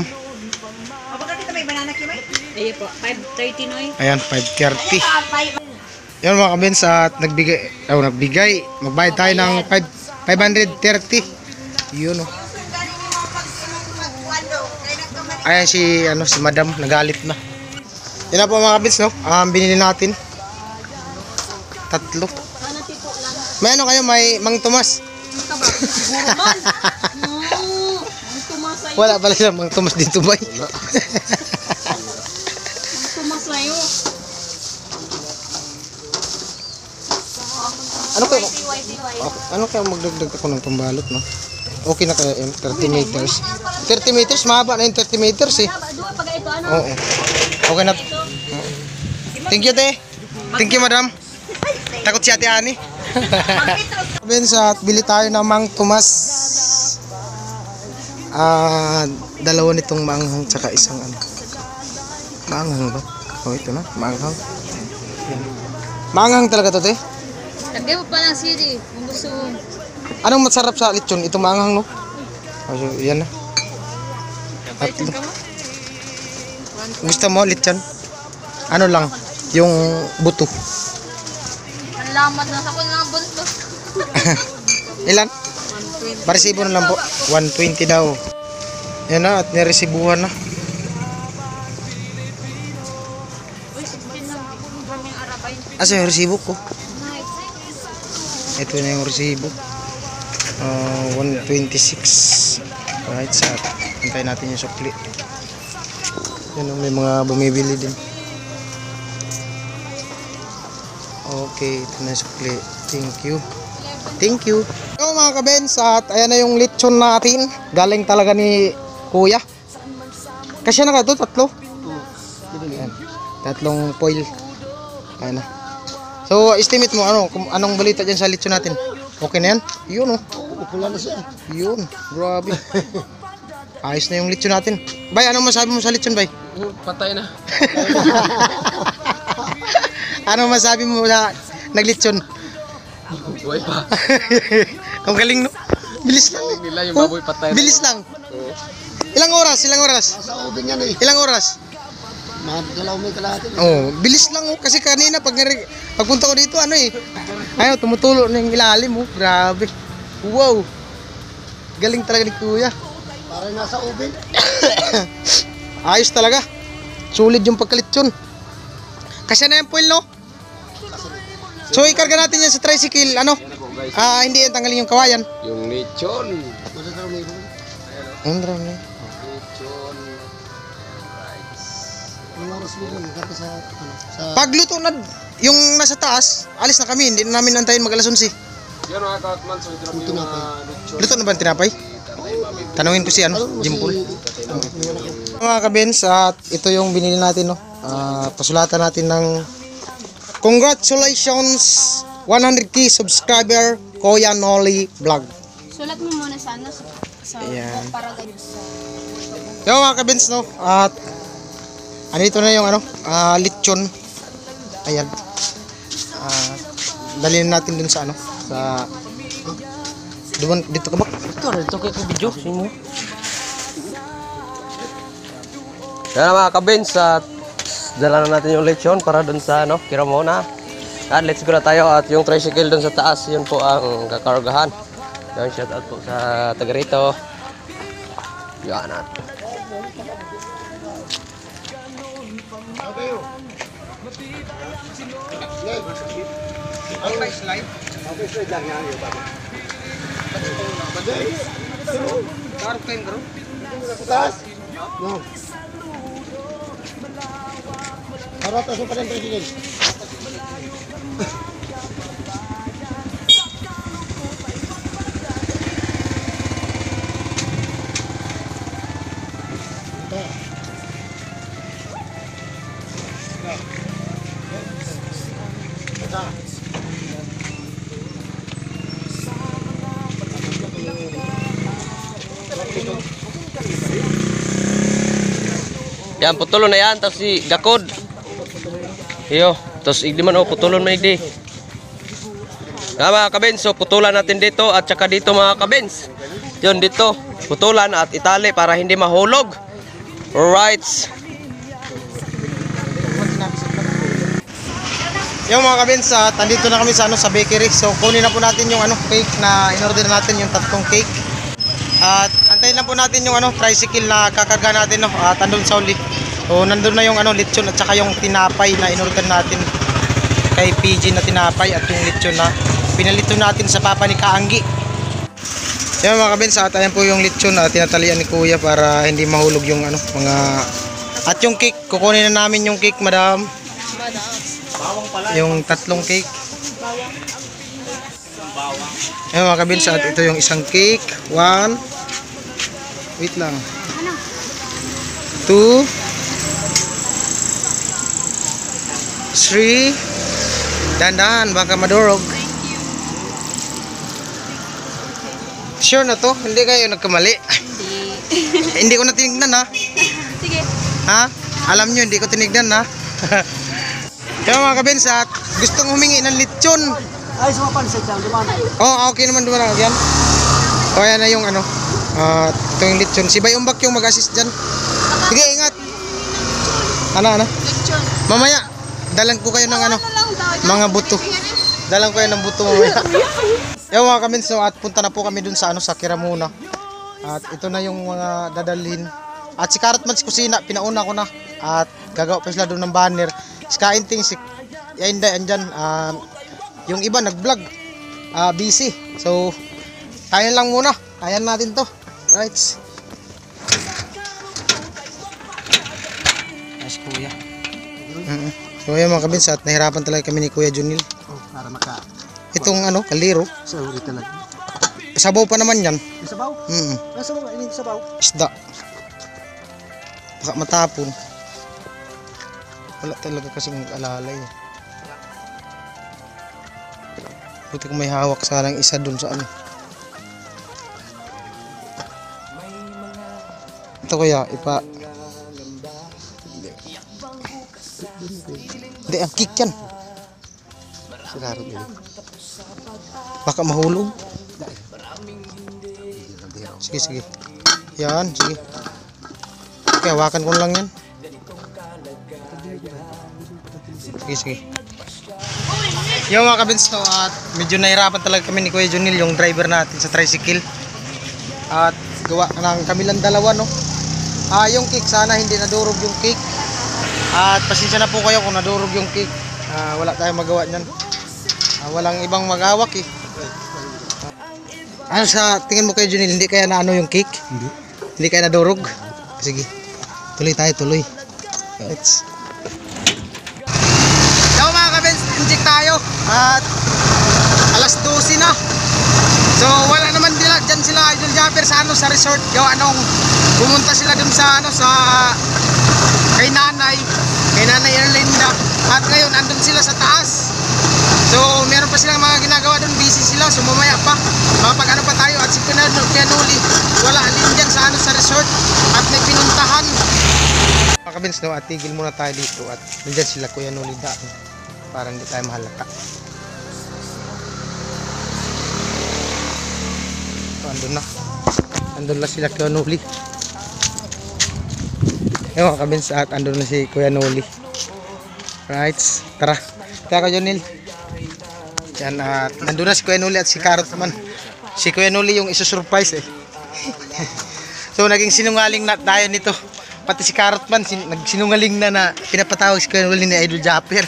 [SPEAKER 6] Ayan po, five thirty noy.
[SPEAKER 1] Ayan, five thirty. Yan mga kabins, at nagbigay, oh, nagbigay. Magbayad tayo ng five thirty. Yun, oh. Ayan si, ano, si madam, nagalit na. Yan na po mga kabins, no? Um, binili natin. Tatlo. May ano kayo? May Mang Tomas? Wala pala siya Mang Tomas dito ba?
[SPEAKER 5] Tumas na yun.
[SPEAKER 1] Ano kayo? Okay. Ano kaya magdagdag ako ng pambalot, no? Okay na kaya yung thirty meters. thirty meters, mahaba na yung thirty meters eh. Oo. Okay na. Thank you, te. Thank you, madam. Takot si Ate Ani. Bensa, at bili tayo ng Mang Tomas. Ah, dalawa nitong maanghang tsaka isang ano. Maanghang ba? Oh, ito na, maanghang. Yan. Maanghang talaga to, te.
[SPEAKER 6] Lagyan mo pa ng sili. Kung gusto mo.
[SPEAKER 1] Anong masarap sa lechon? Ito maanghang, no? Oh, so, yan na. Tatlo. Gusto mo lechon? Ano lang? Yung buto.
[SPEAKER 6] Ang lamat na sa lang bunto.
[SPEAKER 1] Ilan? Paresibo na lang po. one twenty daw. Yan na, at niresibuhan na. Asa yung resibo ko? Ito na yung resibo. Uh, one twenty-six. Right, sa antayin natin yung sukli. Yan, may mga bumibili din. Okay, ito na yung sukli. Thank you. Thank you. So mga kabens, at ayan na yung lechon natin. Galing talaga ni Kuya. Kasi na ka ito, tatlo. Ayan. Tatlong foil. Ayan na. So, estimate mo, ano, kung anong balita dyan sa lechon natin? Okay na yan? Yun, oh.
[SPEAKER 3] Pula na siya.
[SPEAKER 1] Yun, grabe. Ayos na yung lechon natin. Bay, anong masabi mo sa lechon, Bay?
[SPEAKER 4] Patay na.
[SPEAKER 1] Anong masabi mo sa naglechon?
[SPEAKER 4] Buhay pa.
[SPEAKER 1] Ang galing, no? Bilis lang.
[SPEAKER 4] Nila yung baboy patay.
[SPEAKER 1] Bilis lang. Ilang oras? Ilang oras?
[SPEAKER 3] Sa ubing yan eh.
[SPEAKER 1] Ilang oras?
[SPEAKER 3] Mga dalaw may kalahati.
[SPEAKER 1] Oh, bilis lang, oh. Kasi kanina pag nari- pagpunta ko dito, ano eh. Ayun, tumutulo na yung ilalim, oh. Grabe. Wow. Galing talaga ni Kuya.
[SPEAKER 3] Parang nasa ubing.
[SPEAKER 1] Ayos talaga. Sulit yung pagkalitsyon. Kasi na yung foil, no? So, ikarga natin yan sa tricycle, ano? Ah, hindi yan tanggalin yung kawayan.
[SPEAKER 4] Yung lechon.
[SPEAKER 3] Madadalaw may ubing.
[SPEAKER 1] Ayun, drone na.
[SPEAKER 4] Lechon.
[SPEAKER 3] Yung oras mo yun, karga sa, ano, sa...
[SPEAKER 1] Pagluto na, yung nasa taas, alis na kami. Hindi na namin antayin mag alas onse.
[SPEAKER 4] Yan mga kakman. So, ito
[SPEAKER 3] Yung tinapay.
[SPEAKER 4] lechon.
[SPEAKER 1] Luto na ba ang tinapay? Tanungin ko si ano,
[SPEAKER 3] Ano mo
[SPEAKER 1] Jim Paul.
[SPEAKER 3] si...
[SPEAKER 1] Mga kabins, at ito yung binili natin, no? Ah, pasulatan natin ng congratulations one hundred K subscriber Kuya Noli Vlog.
[SPEAKER 6] Sulat mo muna sa ano. Sa, sa
[SPEAKER 1] Ayan.
[SPEAKER 6] para ganyan.
[SPEAKER 1] Yung mga kabins, no? At andito na yung ano, ah, lechon. Ayan. Ah, dalhin natin dun sa ano, sa Duman, dito ka ba?
[SPEAKER 2] Ito, ito kayo ko video. Sino mo? Yan na mga kabins, at dala na natin yung lechon para dun sa ano, Kiramona. At let's go na tayo, at yung tricycle dun sa taas, yun po ang kakargahan. Yan, shout out po sa taga rito. Yan at.
[SPEAKER 3] No. Haratas mo pa rin president.
[SPEAKER 2] Yan, putulon na yan, tapos si Gakod. Iyo, tapos igdi man o, putulon man igdi. Nga mga kabins, so putulan natin dito at saka dito mga kabins. Yun dito, putulan at itali para hindi mahulog. Alright.
[SPEAKER 1] Yung mga kabins, at andito na kami sa ano, sa bakery. So kunin na po natin yung ano, cake na in-order natin, yung tatlong cake. At antayin lang po natin yung ano, tricycle na kakarga natin, no, at andun sa uli. So nandun na yung ano lechon at saka yung tinapay na inorder natin kay P G na tinapay at yung lechon na pinalito natin sa papa ni Kaanggi. Yan mga kabins, at ayan po yung lechon na tinatalian ni Kuya para hindi mahulog yung ano mga, at yung cake, kukunin na namin yung cake, madam. Yung tatlong cake. Ayan mga kabins, at ito yung isang cake. One. Wait lang. Two. Three. Dandan, baka madurog. Sure na to? Hindi kayo nagkamali?
[SPEAKER 6] Hindi.
[SPEAKER 1] Hindi ko na tinignan ha.
[SPEAKER 6] Sige.
[SPEAKER 1] Ha? Alam nyo, hindi ko tinignan ha. Kaya mga kabins, at gustong humingi ng lechon.
[SPEAKER 2] Ay, sumapan sa dyan, dumaan.
[SPEAKER 1] Oh, okay naman dumaan yan. O, yan na yung ano. Uh, ito yung lechon. Si Bay Umbak yung mag-assist dyan. Sige, ingat. Ano, ano?
[SPEAKER 6] Lechon.
[SPEAKER 1] Mamaya, dalang ko kayo ng ano, mga buto. Dalang ko kayo ng buto mamaya. Yung mga kabins, no, at punta na po kami dun sa ano, sa Kiramuna. At ito na yung mga dadalhin. At si Carrot Man, si Kusina, pinauna ko na. At gagawa pa sila doon ng banner. Si Kainting, si Yainday, andyan. Uh, yung iba nag-vlog. Uh, busy. So, tayo lang muna. Ayan natin to. Right. Nice, Kuya. Mm-hmm. So, ayan mga kabins, at nahirapan talaga kami ni Kuya Junil.
[SPEAKER 2] Oh, para maka...
[SPEAKER 1] Itong ano, kaliro.
[SPEAKER 2] Sorry talaga.
[SPEAKER 1] Sabaw pa naman yan.
[SPEAKER 2] Sabaw?
[SPEAKER 1] Mm.
[SPEAKER 2] Ay, sabaw, ini sabaw.
[SPEAKER 1] Isda. Baka matapon. Wala talaga kasing alalay. Buti kung may hawak sanang isa dun sa ano. Ito kaya, ipa... Hindi, ang kick yan.
[SPEAKER 2] Sigaro ini.
[SPEAKER 1] Baka mahulog. Sige, sige. Yan, sige. Okay, hawakan ko lang yan. Sige, sige. Yung mga kabins, no, at medyo nahirapan talaga kami ni Kuya Junil, yung driver natin sa tricycle. At gawa ng kami lang dalawa, no. Ah, yung cake, sana hindi nadurog yung cake. At pasensya na po kayo kung nadurog yung cake. Ah, wala tayong magawa niyan. Ah, walang ibang mag-awak eh. Ano sa tingin mo kayo, Junil, hindi kaya na ano yung cake? Hindi. Hindi kaya nadurog? Sige. Tuloy tayo, tuloy. Let's. So mga kabins, inject tayo. At alas dose na. So wala naman nila dyan sila Idol Japper sa ano, sa resort. Gawa nung pumunta sila dun sa ano, sa kay nanay. Kay nanay Erlinda. At ngayon andun sila sa taas. So meron pa silang mga ginagawa doon, busy sila, so mamaya pa mapag ano pa tayo. At si Pianuli wala alin dyan sa ano, sa resort, at may pinuntahan. Mga kabins, no, at tigil muna tayo dito at nandyan sila Kuya Noli daan para hindi tayo mahalata. So andun na, andun na sila Kuya Noli. Yung mga kabins, at andun na si Kuya Noli. Right, tara, tara Kuya Junil. Yan, at uh, nandun na si Kuya Noli at si Carrot man. Si Kuya Noli yung isusurprise eh. So naging sinungaling na tayo nito. Pati si Carrot man sin nagsinungaling na na pinapatawag si Kuya Noli ni Idol Japper.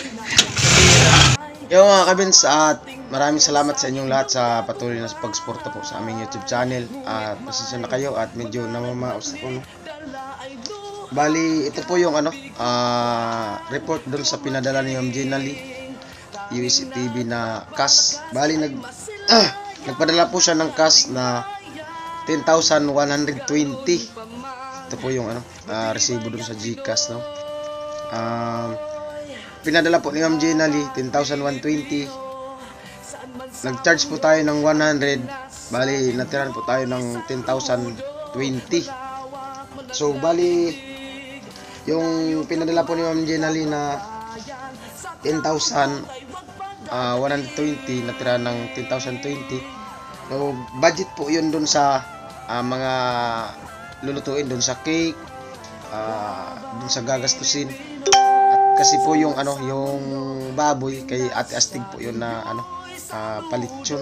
[SPEAKER 1] Yo mga kabins, at maraming salamat sa inyong lahat sa patuloy na pagsuporta po sa aming YouTube channel. At pasensya na kayo at medyo namamaos ako, no? Bali, ito po yung ano, uh, report doon sa pinadala ni Ma'am Gina Lee, U S C T V na cash. Bali, nag, ah, nagpadala po siya ng cash na ten thousand one hundred twenty. Ito po yung ano, uh, resibo doon sa GCash, no? Um, pinadala po ni Ma'am Gina Lee, ten thousand one hundred twenty. Nag-charge po tayo ng one hundred. Bali, natiran po tayo ng ten thousand twenty. So, bali, yung pinadala po ni Ma'am Gina Lee na ten thousand one hundred twenty, natira ng ten thousand twenty. So, budget po yun dun sa uh, mga lulutuin, dun sa cake, uh, dun sa gagastusin. At kasi po yung ano, yung baboy kay Ate Astig po yun na ano, uh, palitsyon.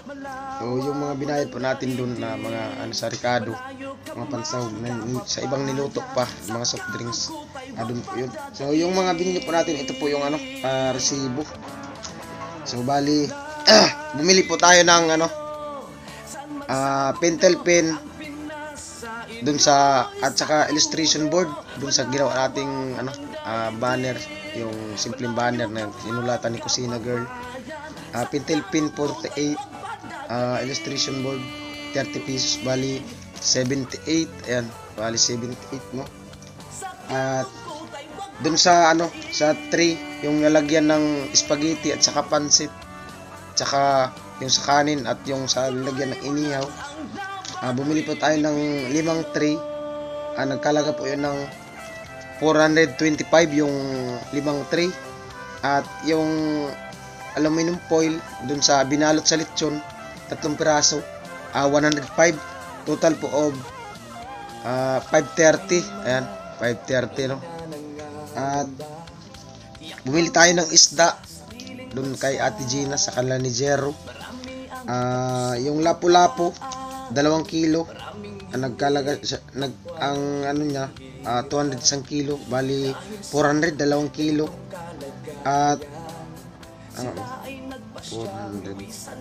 [SPEAKER 1] So yung mga binayad po natin dun na mga ano sa Ricardo, mga pansahog na, sa ibang niluto pa, mga soft drinks. Ah, dun po yun. So yung mga binili po natin, ito po yung ano, ah, resibo. So bali, bumili po tayo ng ano, ah, pentel pen dun sa, at saka illustration board dun sa ginawa nating ano, ah, banner, yung simpleng banner na inulatan ni Kusina Girl. Uh, pentel pin forty-eight, uh, illustration board thirty pesos, bali seventy-eight. Ayan, bali seventy-eight, no? At dun sa ano, sa tray, yung nalagyan ng spaghetti at saka pansit, tsaka yung sa kanin at yung sa lagyan ng inihaw, uh, bumili po tayo ng limang tray. Uh, nagkalaga po yun ng four hundred twenty-five yung limang tray. At yung aluminum foil dun sa binalot sa lechon, tatlong piraso, uh, one hundred five. Total po of uh, five thirty. Ayan, five thirty, no? At bumili tayo ng isda dun kay Ate Gina sa kanila ni Jero. Uh, yung lapu-lapu, dalawang kilo. Uh, nagkalaga nag ang ano niya, uh, two hundred isang kilo, bali four hundred dalawang kilo. At ano, four hundred.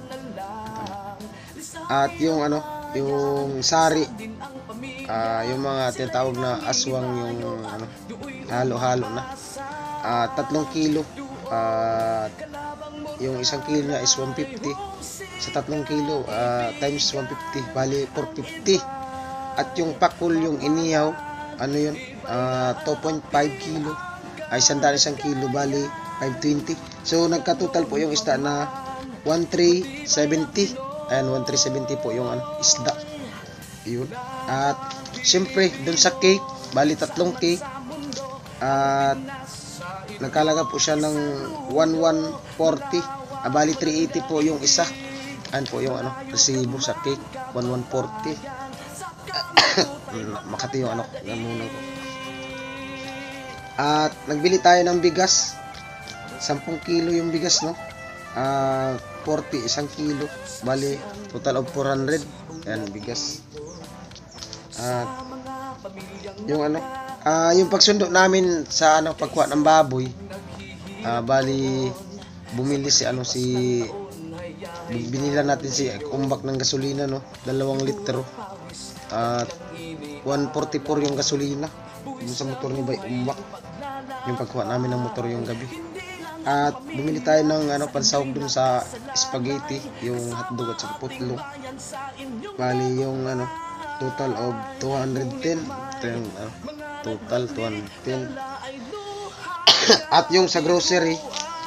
[SPEAKER 1] At yung ano, yung sari, uh, yung mga tinatawag na aswang, yung ano, halo-halo na, uh, tatlong kilo. At uh, yung isang kilo niya is one fifty. Sa tatlong kilo, uh, times one fifty, bali four fifty. At yung pakul, yung inihaw, ano yun, uh, two point five kilo, ay sandaan isang kilo, bali five twenty. So nagka-total po yung isda na one three seventy. Ayan, one three seventy po yung ano, isda. Yun. At syempre dun sa cake, bali tatlong cake. At nagkalaga po siya ng one one forty. Ah, bali three eighty po yung isa. Ayan po yung ano, resibo sa cake, one one forty. Makati yung ano, namunan ko. At nagbili tayo ng bigas. ten kilo yung bigas, no? Ah, uh, forty isang kilo, bali total of four hundred. Ayan, bigas. At yung ano, ah uh, yung pagsundo namin sa ano, pagkuha ng baboy, ah uh, bali bumili si ano, si binila natin si kumbak ng gasolina, no? Dalawang litro. At one forty-four yung gasolina yung sa motor ni Bay Umbak, yung pagkuha namin ng motor yung gabi. At bumili tayo ng ano, pansahog dun sa spaghetti, yung hotdog at saka putlong. Bali yung ano, total of two hundred ten. Ito yung uh, total two hundred ten. At yung sa grocery,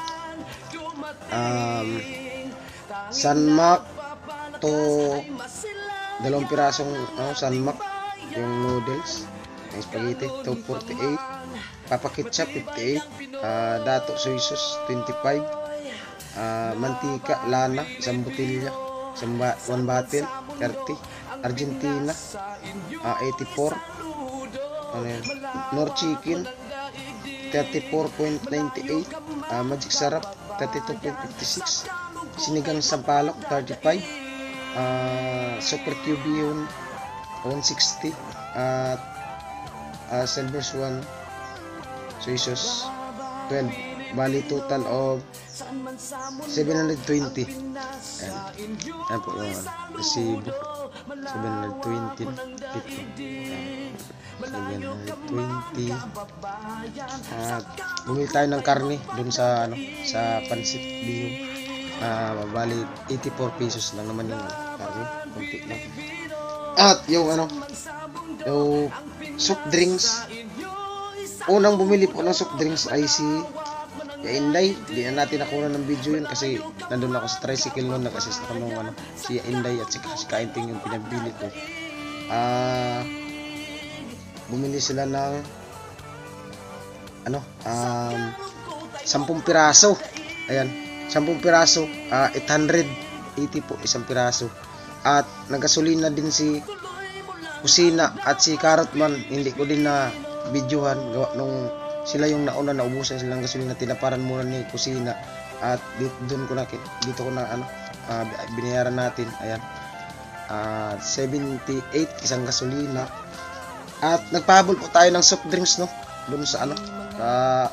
[SPEAKER 1] um, Sanmak to dalawang pirasong ano, Sanmak, yung noodles, yung spaghetti, two forty-eight. Papa Ketchup fifty-eight, uh, Dato Soy Sauce twenty-five, uh, mantika Lana isang botilya, isang ba one bottle thirty, Argentina uh, eighty-four, ano yun, Nor Chicken thirty-four point nine eight, uh, Magic Sarap thirty-two point five six, Sinigang Sampalok thirty-five, uh, Super Cube yun one sixty, at uh, Silver Swan Soy Sauce twelve, bali total of seven hundred twenty. Ayan, ayan po yung ano, resibo, seven hundred twenty dito. seven hundred twenty. At bumili tayo ng karne dun sa ano, sa Pansit Bihog. Ah, uh, bali eighty-four pesos lang naman yung karne, konti lang. At yung ano, yung soft drinks, unang bumili po ng soft drinks ay si Inday. Hindi na natin nakuha ng video yun kasi nandun ako sa tricycle noon, nag-assist ako nung ano, si Inday at si, si Kainting yung pinabili ko. Ah, uh, bumili sila ng ano, um, sampung piraso. Ayan, sampung piraso, uh, eight hundred eighty po isang piraso. At nagasolina din si Kusina at si Carrotman. Hindi ko din na videohan gawa nung sila yung nauna, naubusan silang gasolina, tinaparan muna ni Kusina. At dito, doon ko na dito ko na ano, ah, binayaran natin. Ayan. Ah, seventy-eight isang gasolina. At nagpahabol po tayo ng soft drinks, no? Doon sa ano? Sa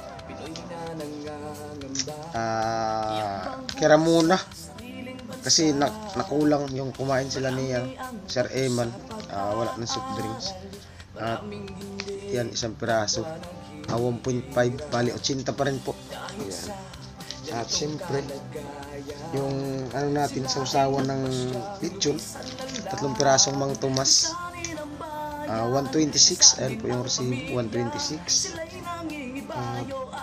[SPEAKER 1] ah, Kiramuna. Kasi na, nakulang yung kumain sila ni uh, Sir Eman. Ah, wala ng soft drinks. At yan, isang piraso. Ah, one point five, bali eighty pa rin po. Ayan. At siyempre, yung ano natin, sausawan ng lechon, tatlong pirasong Mang Tomas, uh, one twenty-six, ayan po yung resibo, one twenty-six. Uh,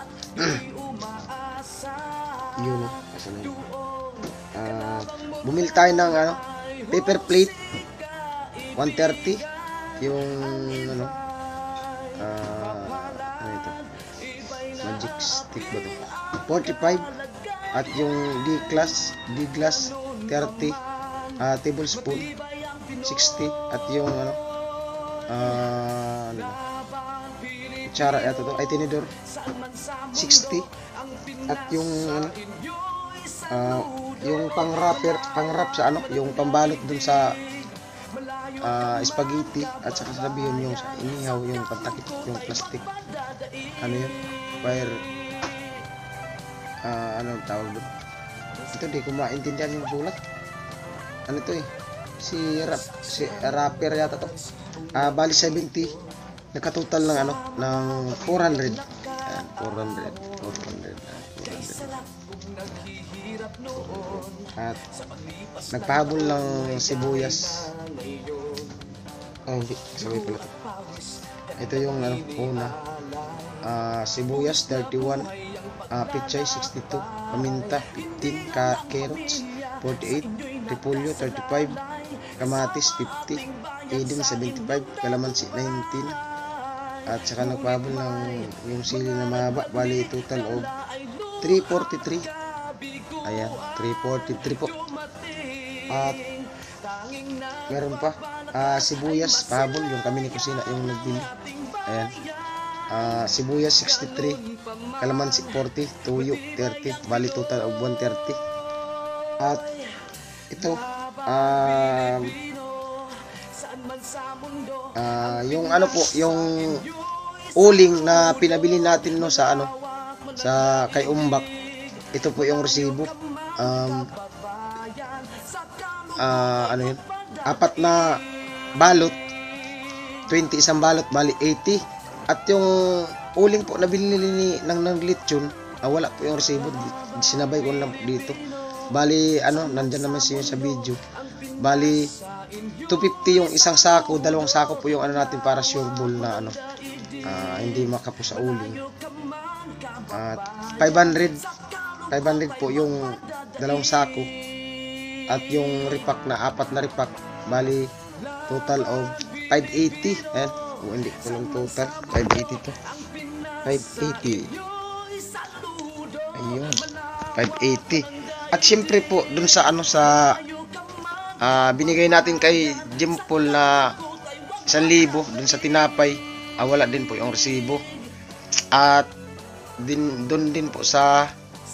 [SPEAKER 1] yun, kasi na yun. Uh, bumili tayo ng ano, paper plate, one thirty, yung ano, uh, ano ito, magic stick ba ito? forty-five, at yung D-glass, D-glass, thirty, uh, tablespoon, sixty, at yung ano, uh, ano, kutsara, ito to, ay tinidor, sixty, at yung ano, uh, yung pang wrapper, pang wrap sa ano, yung pambalot dun sa uh, spaghetti, at saka sabihin yung sa inihaw, yung pantakip, yung plastic, ano yun, wire, uh, ano tawag doon, ito di ko maintindihan yung sulat, ano to eh, si rap, si wrapper yata to, uh, bali seventy, nagkatotal ng ano, ng four hundred, ayan, four hundred, four hundred, four hundred. At nagpahabol ng sibuyas. Oh, hindi, sabay pala to. Ito yung ano, una. Uh, sibuyas thirty-one, uh, pichay sixty-two, paminta fifteen, ka carrots forty-eight, repolyo thirty-five, kamatis fifty, eden seventy-five, kalamansi nineteen. At saka nagpahabol ng yung sili na mahaba, bali total of three forty-three. Ayan, three forty-three po. At meron pa uh, sibuyas pahabol, yung kami ni kusina yung nagbili. Ayan, uh, sibuyas sixty-three, kalamansi forty, tuyo thirty, bali total of one thirty. At ito um, uh, yung ano po, yung uling na pinabili natin no sa ano, sa kay Umbak. Ito po yung resibo. Um, uh, ano yun? Apat na balot, twenty isang balot, bali eighty. At yung uling po na binili ni ng ng lechon, ah, wala po yung resibo. Sinabay ko lang po dito. Bali ano, nandiyan naman siya sa video. Bali two fifty yung isang sako, dalawang sako po yung ano natin para sure ball na ano, uh, hindi makapo sa uling. At five hundred po yung dalawang sako, at yung repack na apat na repack, bali total of five eighty. Ayan, o hindi ko lang total, five eighty to, five eighty, ayun, five eighty. At syempre po dun sa ano, sa uh, binigay natin kay Jimpol na one thousand dun sa tinapay, ah, wala din po yung resibo. At din dun din po sa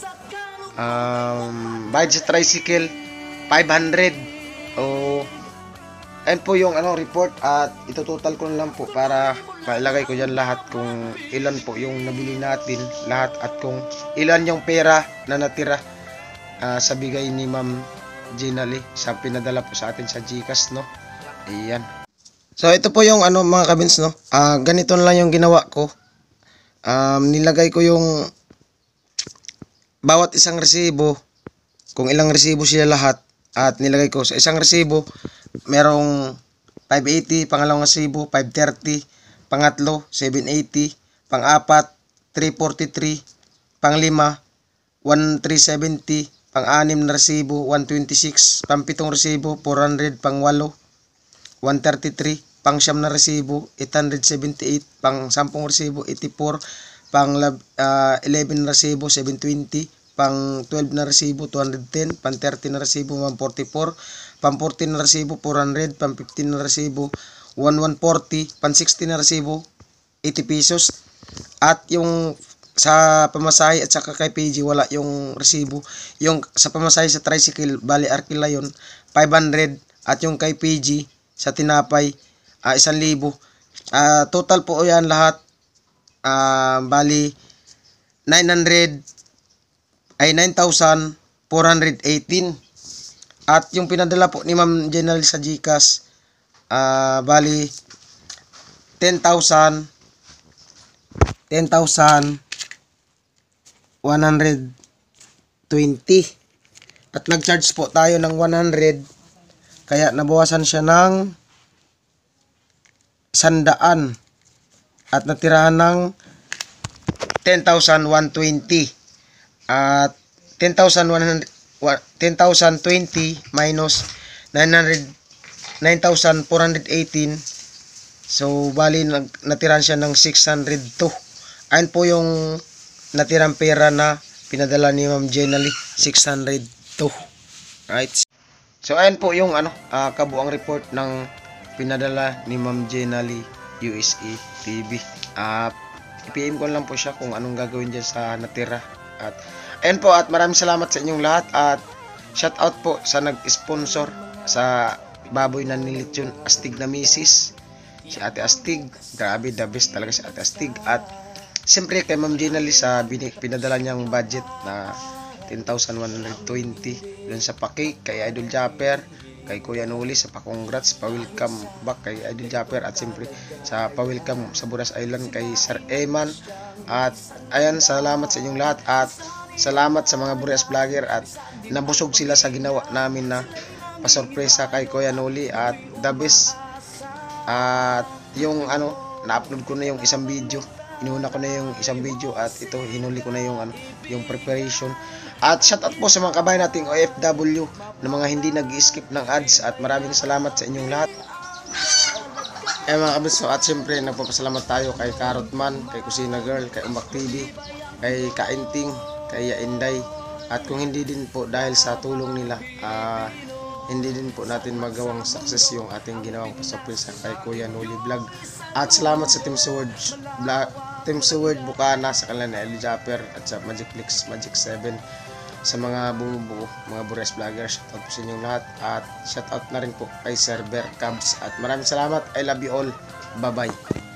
[SPEAKER 1] um, bayad sa tricycle five hundred. O ayun po yung ano report, at ito total ko na lang po para mailagay ko dyan lahat kung ilan po yung nabili natin lahat, at kung ilan yung pera na natira uh, sa bigay ni Ma'am Gina Lee sa pinadala po sa atin sa Gcash, no. Ayan. So ito po yung ano mga kabins, no. Uh, ganito lang yung ginawa ko. Um, nilagay ko yung bawat isang resibo, kung ilang resibo sila lahat, at nilagay ko sa isang resibo merong five eighty, pangalawang resibo five thirty, pangatlo seven eighty, pang-apat three forty-three, pang-lima one three seventy, pang-anim na resibo one twenty-six, pang-pitong resibo four hundred, pang-walo one thirty-three, pang-siyam na resibo eight seventy-eight, pang-sampung resibo eighty-four, pang uh, eleven na resibo seven twenty, pang twelve na resibo two ten, pang thirteen na resibo one forty-four, pang fourteen na resibo four hundred, pang fifteen na resibo one forty, pang sixteen na resibo eighty pesos. At yung sa pamasahe at saka kay P G wala yung resibo. Yung sa pamasahe sa tricycle, bali Arkila yun, five hundred, at yung kay P G sa tinapay, uh, one thousand. Uh, total po yan lahat, uh, bali nine hundred, ay nine thousand four hundred eighteen. At yung pinadala po ni Ma'am General sa GCash, uh, bali ten thousand one hundred twenty. At nag-charge po tayo ng one hundred, kaya nabawasan siya ng sandaan at natirahan ng ten thousand one hundred twenty. At ten thousand one hundred ten thousand twenty minus nine hundred nine thousand four hundred eighteen, so bali nag, natirahan siya ng six hundred two. Ayun po yung natirang pera na pinadala ni Ma'am Jenally, six hundred two. Right. So ayun po yung ano, uh, kabuang report ng pinadala ni Ma'am Jenally U S A T V. Uh, I-P M ko lang po siya kung anong gagawin dyan sa natira. At ayun po, at maraming salamat sa inyong lahat, at shout out po sa nag-sponsor sa baboy na nilitsyon, Astig na Misis, si Ate Astig. Grabe, the best talaga si Ate Astig. At siyempre kay Ma'am Jenally sa pinadala niyang budget na ten thousand one hundred twenty dun sa pa-cake, kay Idol Japper, kay Kuya Noli sa pa-congrats, pa-welcome back kay Idol Japper, at siyempre sa pa-welcome sa Buras Island kay Sir Eman. At ayan, salamat sa inyong lahat, at salamat sa mga Buras vlogger, at nabusog sila sa ginawa namin na pasorpresa kay Kuya Noli, at the best. At yung ano, na-upload ko na yung isang video, inuna ko na yung isang video, at ito hinuli ko na yung ano, yung preparation. At shout out po sa mga kabayan nating O F W na mga hindi nag-skip ng ads, at maraming salamat sa inyong lahat. Eh mga kabiso, at siyempre nagpapasalamat tayo kay Carrotman, kay Kusina Girl, kay Umbak T V, kay Kainting, kay Yainday. At kung hindi din po dahil sa tulong nila, uh, hindi din po natin magawang success yung ating ginawang pasurpresa kay Kuya Noli Vlog. At salamat sa Team Sword Vlog, Team Sword Bukana, sa kanila na Idol Japper, at sa Magic Flix, Magic seven, sa mga bumubuo, mga Buras vloggers. Shout out po sa inyong lahat, at shout out na rin po kay Server Cubs, at maraming salamat. I love you all. Bye bye.